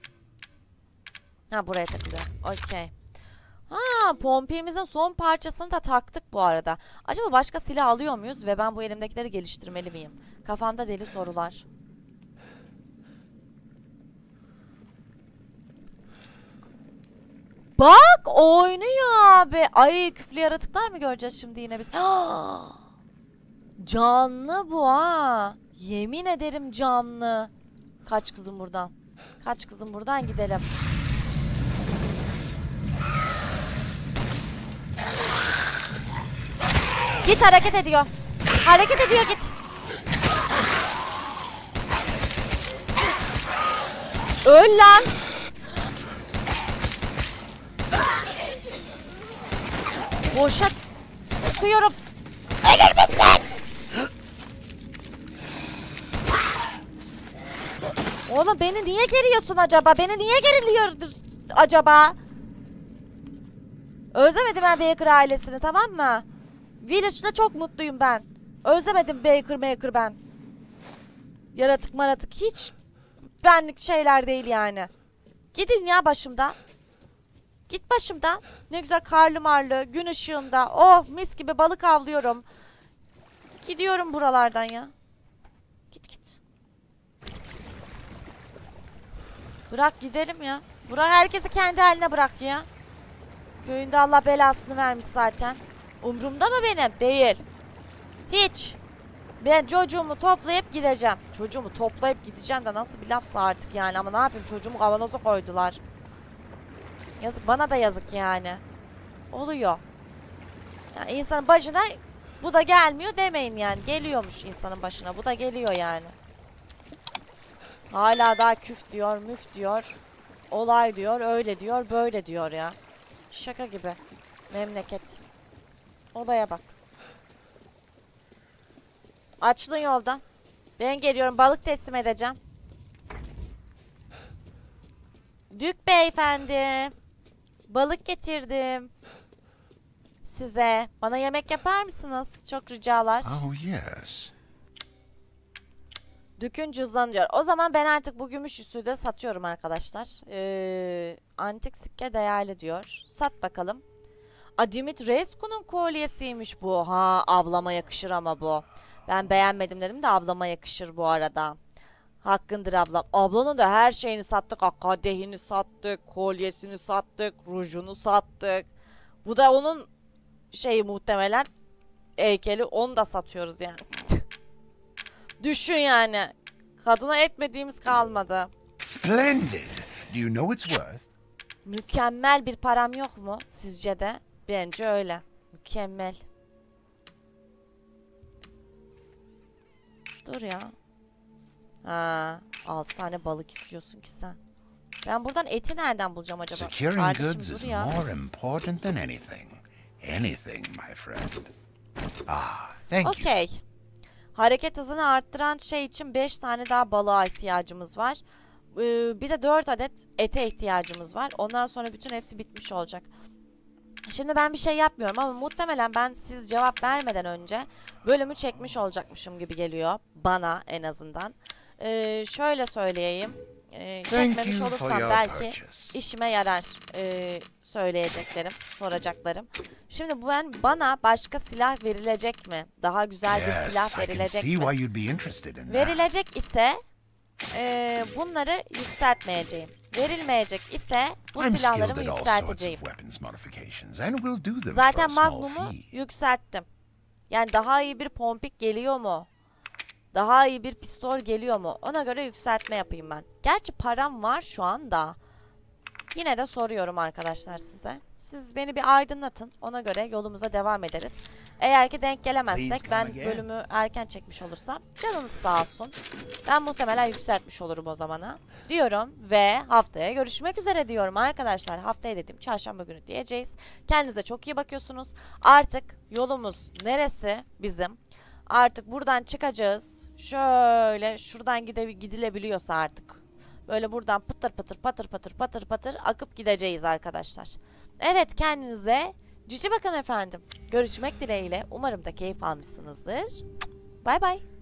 Ha, buraya takılıyor. Okey. Ha, pompimizin son parçasını da taktık bu arada. Acaba başka silah alıyor muyuz ve ben bu elimdekileri geliştirmeli miyim? Kafamda deli sorular. Bak oynuyor abi. Ay, küflü yaratıklar mı göreceğiz şimdi yine biz? Canlı bu ha. Yemin ederim canlı. Kaç kızım buradan. Kaç kızım buradan gidelim. Git hareket ediyor. Hareket ediyor git. Öl lan. Boşa sıkıyorum. Ölür müsün? Oğlum beni niye geriyorsun acaba? Beni niye geriliyordur acaba? Özlemedim ben Baker ailesini, tamam mı? Village'da çok mutluyum ben. Özlemedim Baker Maker ben. Yaratık maratık hiç benlik şeyler değil yani. Gidin ya başımdan. Git başımdan. Ne güzel karlı marlı gün ışığında. Oh mis gibi balık avlıyorum. Gidiyorum buralardan ya. Git git. Bırak gidelim ya. Bırak herkesi kendi haline bırak ya. Köyünde Allah belasını vermiş zaten. Umrumda mı benim? Değil. Hiç. Ben çocuğumu toplayıp gideceğim. Çocuğumu toplayıp gideceğim de nasıl bir lafsa artık yani. Ama ne yapayım, çocuğumu kavanoza koydular. Yazık, bana da yazık yani. Oluyor. Yani insanın başına bu da gelmiyor demeyin yani. Geliyormuş insanın başına. Bu da geliyor yani. Hala daha küf diyor, müf diyor. Olay diyor, öyle diyor, böyle diyor ya. Şaka gibi. Memleket. Odaya bak. Açılın yoldan. Ben geliyorum, balık teslim edeceğim. Dük beyefendi. Balık getirdim. Size. Bana yemek yapar mısınız? Çok ricalar. Oh, yes. Dükün cüzdanı diyor. O zaman ben artık bu gümüş yüzüğü de satıyorum arkadaşlar. Ee, antik sikke değerli diyor. Sat bakalım. A, Dimitrescu'nun kolyesiymiş bu. Ha, ablama yakışır ama bu. Ben beğenmedim dedim de ablama yakışır bu arada. Hakkındır ablam. Ablanın da her şeyini sattık. Kadehini sattık, kolyesini sattık, rujunu sattık. Bu da onun şeyi muhtemelen, heykeli, onu da satıyoruz yani. Düşün yani. Kadına etmediğimiz kalmadı. Splendid. Do you know its worth? Mükemmel bir param yok mu sizce de? Bence öyle. Mükemmel. Dur ya. Ha, altı tane balık istiyorsun ki sen. Ben buradan eti nereden bulacağım acaba? Securing Kardeşim goods dur is ya. more important than anything. Anything, my friend. Ah, thank you. Okey. Hareket hızını arttıran şey için beş tane daha balığa ihtiyacımız var. Ee, bir de dört adet ete ihtiyacımız var. Ondan sonra bütün hepsi bitmiş olacak. Şimdi ben bir şey yapmıyorum ama muhtemelen ben siz cevap vermeden önce bölümü çekmiş olacakmışım gibi geliyor. Bana en azından. Ee, şöyle söyleyeyim. Ee, çekmemiş you for olursam your belki purchase. işime yarar ee, söyleyeceklerim, soracaklarım. Şimdi bu ben bana başka silah verilecek mi? Daha güzel bir Yes, silah I can verilecek see mi? why you'd be interested in that. Verilecek ise ee, bunları yükseltmeyeceğim. Verilmeyecek ise bu I'm silahlarımı skilled at all sorts yükselteceğim. of weapons modifications, and will do them Zaten for a small Magnum'u fee. yükselttim. Yani daha iyi bir pompik geliyor mu? Daha iyi bir pistol geliyor mu? Ona göre yükseltme yapayım ben. Gerçi param var şu anda. Yine de soruyorum arkadaşlar size. Siz beni bir aydınlatın. Ona göre yolumuza devam ederiz. Eğer ki denk gelemezsek, ben bölümü erken çekmiş olursam canınız sağ olsun. Ben muhtemelen yükseltmiş olurum o zamana. Diyorum ve haftaya görüşmek üzere diyorum arkadaşlar. Haftaya dedim çarşamba günü diyeceğiz. Kendinize çok iyi bakıyorsunuz. Artık yolumuz neresi bizim? Artık buradan çıkacağız. Şöyle şuradan gide gidilebiliyorsa artık. Böyle buradan pıtır pıtır patır patır patır patır akıp gideceğiz arkadaşlar. Evet, kendinize cici bakın efendim. Görüşmek dileğiyle. Umarım da keyif almışsınızdır. Bay bay.